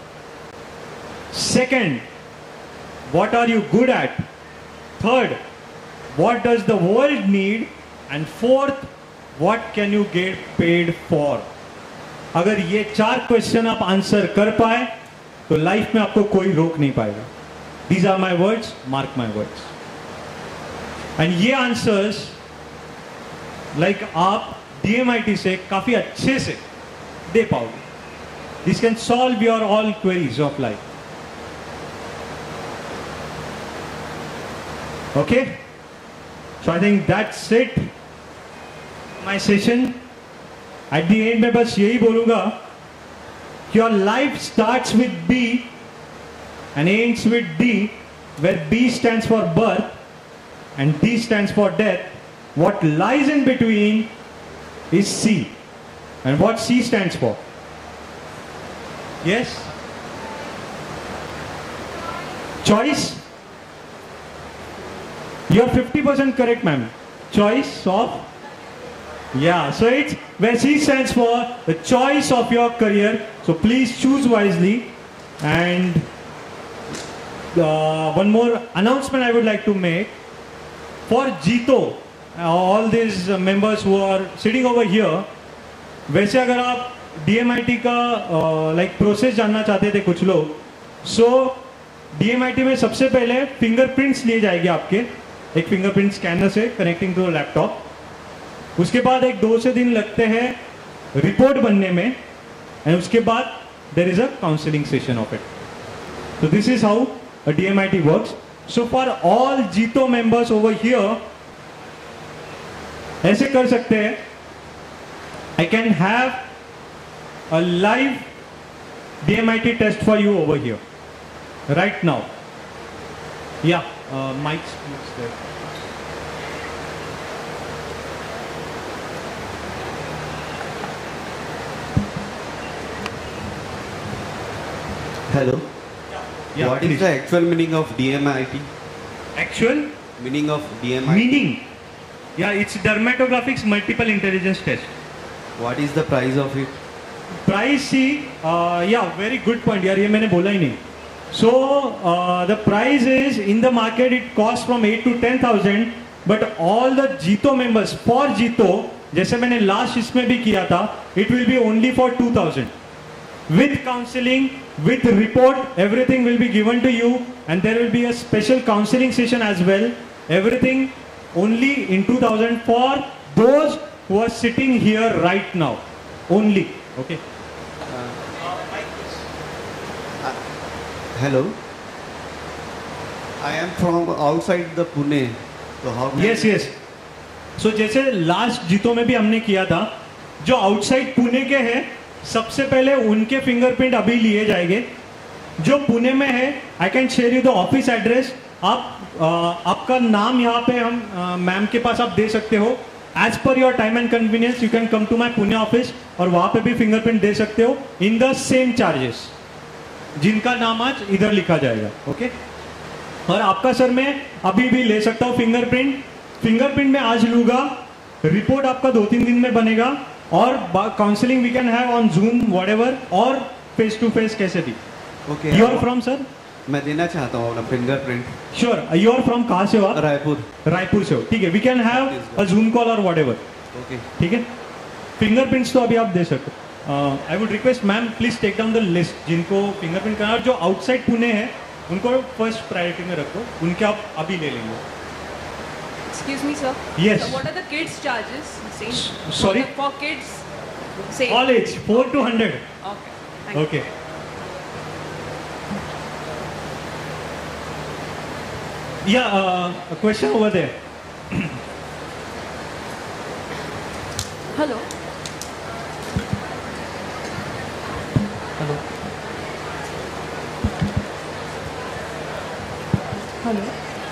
Second, what are you good at? Third, what does the world need? And fourth, what can you get paid for? अगर ये चार question आप answer कर पाए तो life में आपको कोई रोक नहीं पाएगा. These are my words, mark my words. And ये आंसर्स लाइक like आप D M I T से काफी अच्छे से दे पाओगे. This can solve your all queries of life. Okay, so I think that's it. My session. At the end, मैं बस यही बोलूँगा. Your life starts with B and ends with D, where B stands for birth and D stands for death. What lies in between is C, and what C stands for? Yes. Choice. You're fifty percent correct, ma'am. Choice of, yeah, so it's where C stands for the choice of your career. So please choose wisely. And uh, one more announcement I would like to make for Jito, uh, all these uh, members who are sitting over here. वैसे अगर आप D M I T का like process जानना चाहते थे कुछ लोग, सो D M I T में सबसे पहले फिंगरप्रिंट्स लिए जाएंगे आपके एक फिंगरप्रिंट स्कैनर से कनेक्टिंग टू लैपटॉप. उसके बाद एक दो से दिन लगते हैं रिपोर्ट बनने में एंड उसके बाद there is a counselling session of it. So this is how a D M I T works. So for all Jito members over here, ऐसे कर सकते हैं. I can have a live D M I T test for you over here right now. Yeah, uh, Mike's there. Hello. Yeah, what please. is the actual meaning of D M I T? Actual Meaning of D M I T? meaning? Yeah, it's dermatographics multiple intelligence test. What is the price of it? Price he uh, yeah, very good point यार, ये मैंने बोला ही नहीं. So uh, the price is in the market it costs from eight to ten thousand, but all the Jito members for Jito, जैसे मैंने last इसमें भी किया था, it will be only for two thousand. With counseling, with report, everything will be given to you, and there will be a special counseling session as well. Everything only in two thousand for those who are sitting here right now. Only. Okay. Hello. I am from outside the Pune. So how can Yes, yes. So जैसे last जीतो में भी हमने किया था, जो outside Pune के हैं सबसे पहले उनके फिंगरप्रिंट अभी लिए जाएंगे. जो पुणे में है, I can share you the office address. आप आ, आपका नाम यहाँ पे हम मैम के पास आप दे सकते हो. As per your time and convenience you can come to my Pune office और वहाँ पे भी फिंगरप्रिंट दे सकते हो इन द सेम चार्जेस जिनका नाम आज इधर लिखा जाएगा. ओके. और आपका सर मैं अभी भी ले सकता हूँ फिंगरप्रिंट। फिंगरप्रिंट में आज लूंगा, रिपोर्ट आपका दो तीन दिन में बनेगा, और counselling we can have on Zoom whatever, और फेस टू फेस कैसे भी। Okay, you are from sir? मैं देना चाहता हूँ अपना fingerprint. Sure, you are from कहाँ से हो आप? रायपुर। रायपुर से हो, ठीक है, we can have a Zoom call और व्हाटएवर। ओके, ठीक है। फिंगरप्रिंट्स तो अभी आप दे सकते हो। I would request ma'am please take down the list जिनको फिंगरप्रिंट करना, और जो आउटसाइड पुणे है उनको फर्स्ट प्रायोरिटी में रखो, उनके आप अभी ले लेंगे। Excuse me, sir. Yes. So what are the kids' charges? Same. S- sorry? For, the, for kids, same. All age four to hundred. Okay. Thank you. Okay. Yeah, uh, a question over there. Hello. Hello. Hello.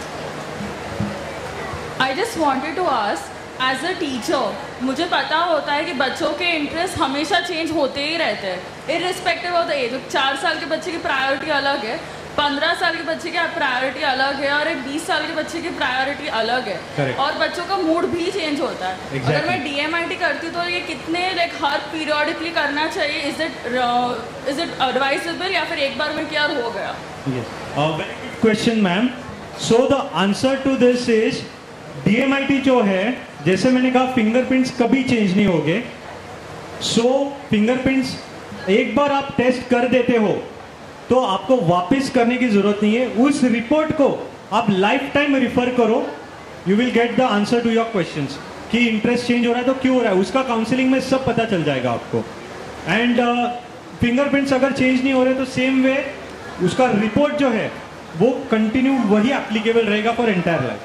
I just wanted to ask, as a teacher मुझे पता होता है कि बच्चों के interest हमेशा change होते ही रहते हैं इररिस्पेक्टिव ऑफ द एज। चार साल के बच्चे की प्रायोरिटी अलग है, पंद्रह साल के बच्चे की प्रायोरिटी अलग है, और एक बीस साल के बच्चे की प्रायोरिटी अलग है। Correct. और बच्चों का मूड भी चेंज होता है। Exactly. अगर मैं डीएमआईटी करती तो ये कितने लाइक हर पीरियोडिकली करना चाहिए? Is it is it advisable या फिर एक बार में क्या हो गया? Yes. Uh, very good question, ma'am. So the answer to this is D M I T जो है, जैसे मैंने कहा फिंगरप्रिंट्स कभी चेंज नहीं होंगे। सो फिंगरप्रिंट्स एक बार आप टेस्ट कर देते हो तो आपको वापस करने की जरूरत नहीं है। उस रिपोर्ट को आप लाइफ टाइम रिफर करो, you will get the answer to your questions कि इंटरेस्ट चेंज हो रहा है तो क्यों हो रहा है, उसका काउंसलिंग में सब पता चल जाएगा आपको। एंड फिंगरप्रिंट्स अगर चेंज नहीं हो रहे तो सेम वे उसका रिपोर्ट जो है वो कंटिन्यू वही एप्लीकेबल रहेगा फॉर एंटायर लाइफ।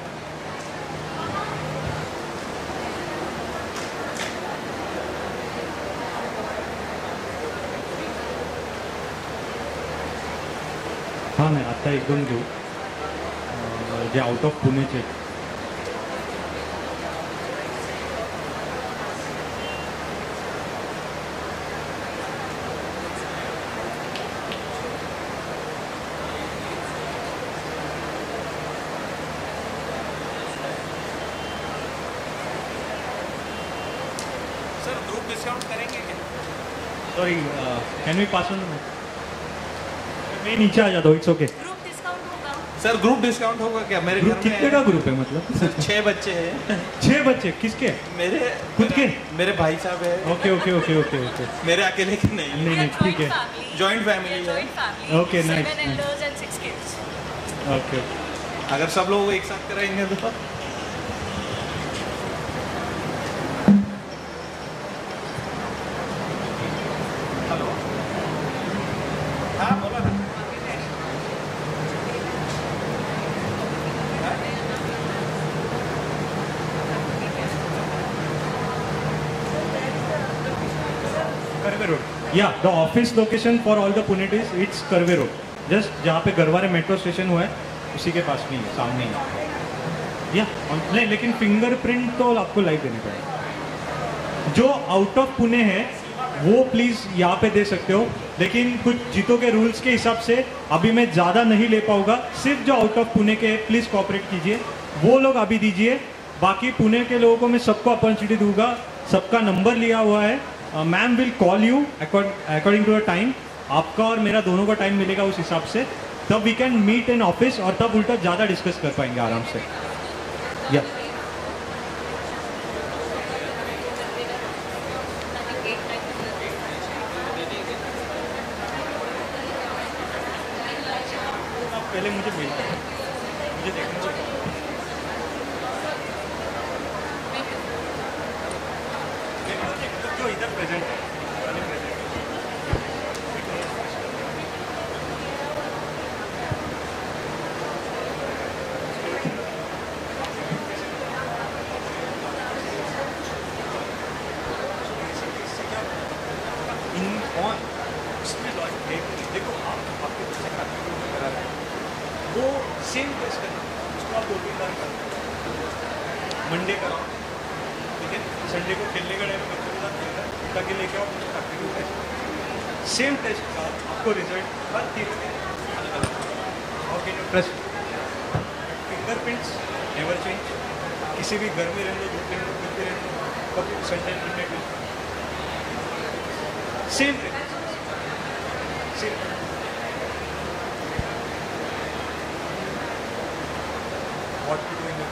हां, मैं आता एक दोन घेऊ जे आउट ऑफ पुणेचे। सर ग्रुप डिस्काउंट करेंगे क्या? Sorry, can we pass on? मैं नीचे आ जाता हूँ, इट्स ओके। ग्रुप डिस्काउंट होगा सर ग्रुप डिस्काउंट होगा क्या? मेरे ग्रुप घर कितने में का ग्रुप है मतलब? सर छह बच्चे हैं। छह बच्चे किसके? मेरे खुद के? मेरे भाई साहब है। Okay okay okay okay okay. मेरे अकेले के नहीं। नहीं नहीं ठीक है। जॉइंट फैमिली है। Okay nice. ओके अगर सब लोग एक साथ कराएंगे तो हेलो, हाँ बोलो ना। कर्वे रोड, या the office location for all the Puneites it's Karve road, just जहाँ पे गरवारे मेट्रो स्टेशन हुआ है उसी के पास में ही है, सामने ही। या नहीं, लेकिन फिंगरप्रिंट तो आपको लाइव देने पड़ेगा। जो आउट ऑफ पुणे है वो प्लीज यहाँ पे दे सकते हो, लेकिन कुछ जीतो के रूल्स के हिसाब से अभी मैं ज्यादा नहीं ले पाऊंगा। सिर्फ जो आउट ऑफ पुणे के प्लीज कोऑपरेट कीजिए, वो लोग अभी दीजिए। बाकी पुणे के लोगों को मैं सबको अपॉर्चुनिटी दूंगा, सबका नंबर लिया हुआ है। Ma'am will call you according to the time, आपका और मेरा दोनों का टाइम मिलेगा उस हिसाब से, तब we can meet in office और तब उल्टा ज़्यादा डिस्कस कर पाएंगे आराम से। या पहले मुझे मिल मुझे देखना चाहिए। जो इधर प्रेजेंट है इन ऑन इसमें लॉजिक है। देखो आप आपके बच्चे का करा रहे हैं, वो सेम टेस्ट करना, उसको आप दो तीन बार करो, मंडे करो, ठीक है, संडे को खेलने का टाइम बच्चों के साथ खेलना है, ताकि लेके आओ प्रैक्टिकल टेस्ट, सेम टेस्ट का आपको रिजल्ट हर तीन दिन अलग अलग। Okay, trust fingerprints never change. किसी भी घर में रहने दो, धूप में रहने दो, फिरते रहने दो, कभी सनटाइन मिडनाइट में same same. What to do in the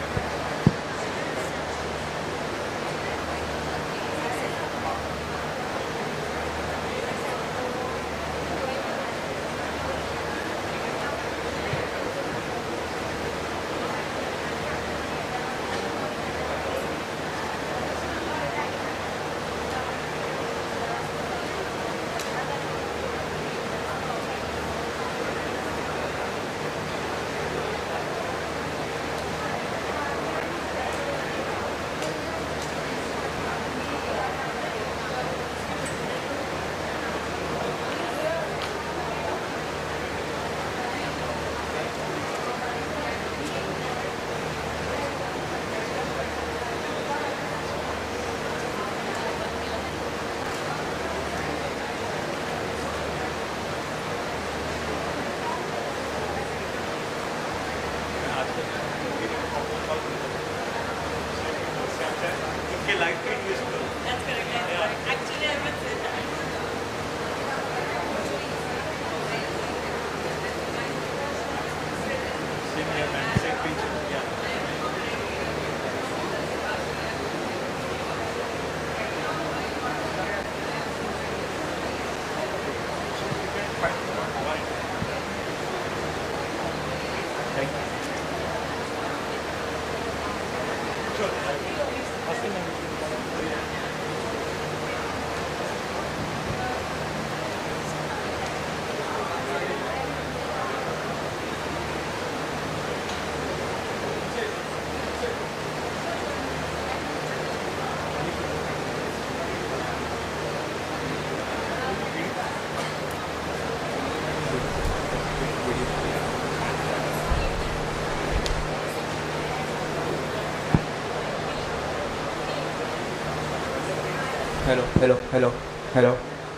Hello, hello, hello, hello.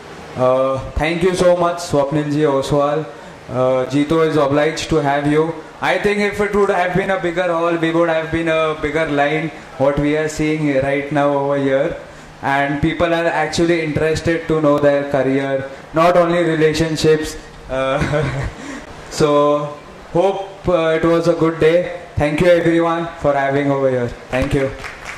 Uh, thank you so much, Swapnil ji Oswal. Uh, Jito is obliged to have you. I think if it would have been a bigger hall, we would have been a bigger line, what we are seeing right now over here. And people are actually interested to know their career, not only relationships. Uh, so, hope uh, it was a good day. Thank you everyone for having over here. Thank you.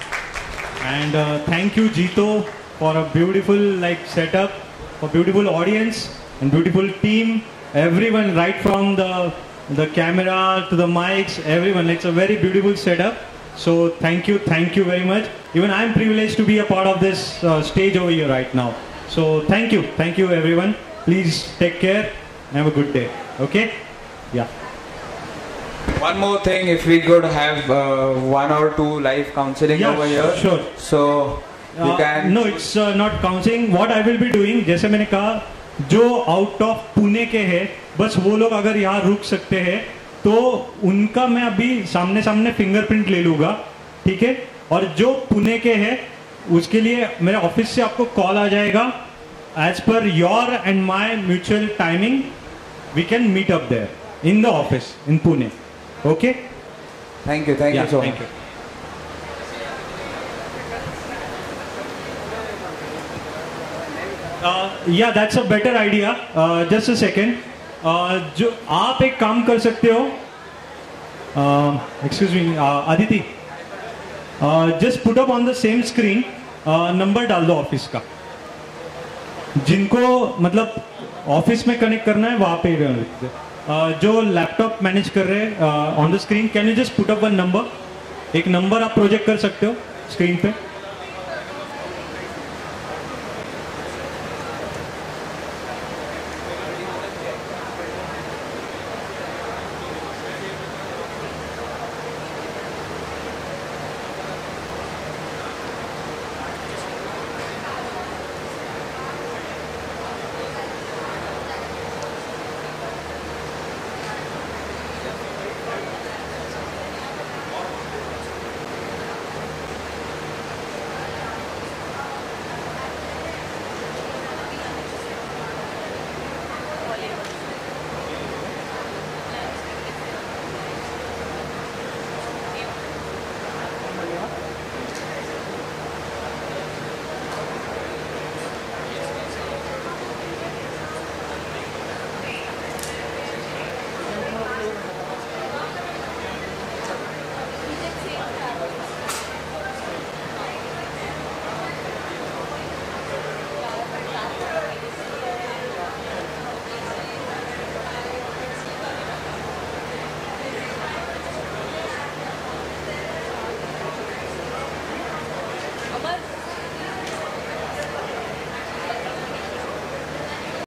And uh, thank you, Jito, for a beautiful like setup, for beautiful audience and beautiful team. Everyone, right from the the camera to the mics, everyone. It's a very beautiful setup. So thank you, thank you very much. Even I'm privileged to be a part of this uh, stage over here right now. So thank you, thank you everyone. Please take care and have a good day. Okay? Yeah. One more thing, if we could have uh, one or two live counseling Yeah, over here. sure. So you Uh, can. no, it's uh, not counseling. What I will be doing, जैसे मैंने कहा, जो out of Pune के हैं, बस वो लोग अगर यहाँ रुक सकते हैं, तो उनका मैं अभी सामने सामने फिंगरप्रिंट ले लूँगा, ठीक है? और जो पुणे के हैं, उसके लिए मेरे ऑफिस से आपको कॉल आ जाएगा. As per your and my mutual timing, we can meet up there in the office in Pune. Okay? Thank you, thank Yeah, you so thank much. you. या that's a better idea. Just a second. जो आप एक काम कर सकते हो, excuse me Aditi, just put up on the same screen number डाल दो ऑफिस का. जिनको मतलब ऑफिस में कनेक्ट करना है वहाँ पे uh, जो लैपटॉप मैनेज कर रहे हैं on the screen, can you just put up one number. एक नंबर आप प्रोजेक्ट कर सकते हो स्क्रीन पे.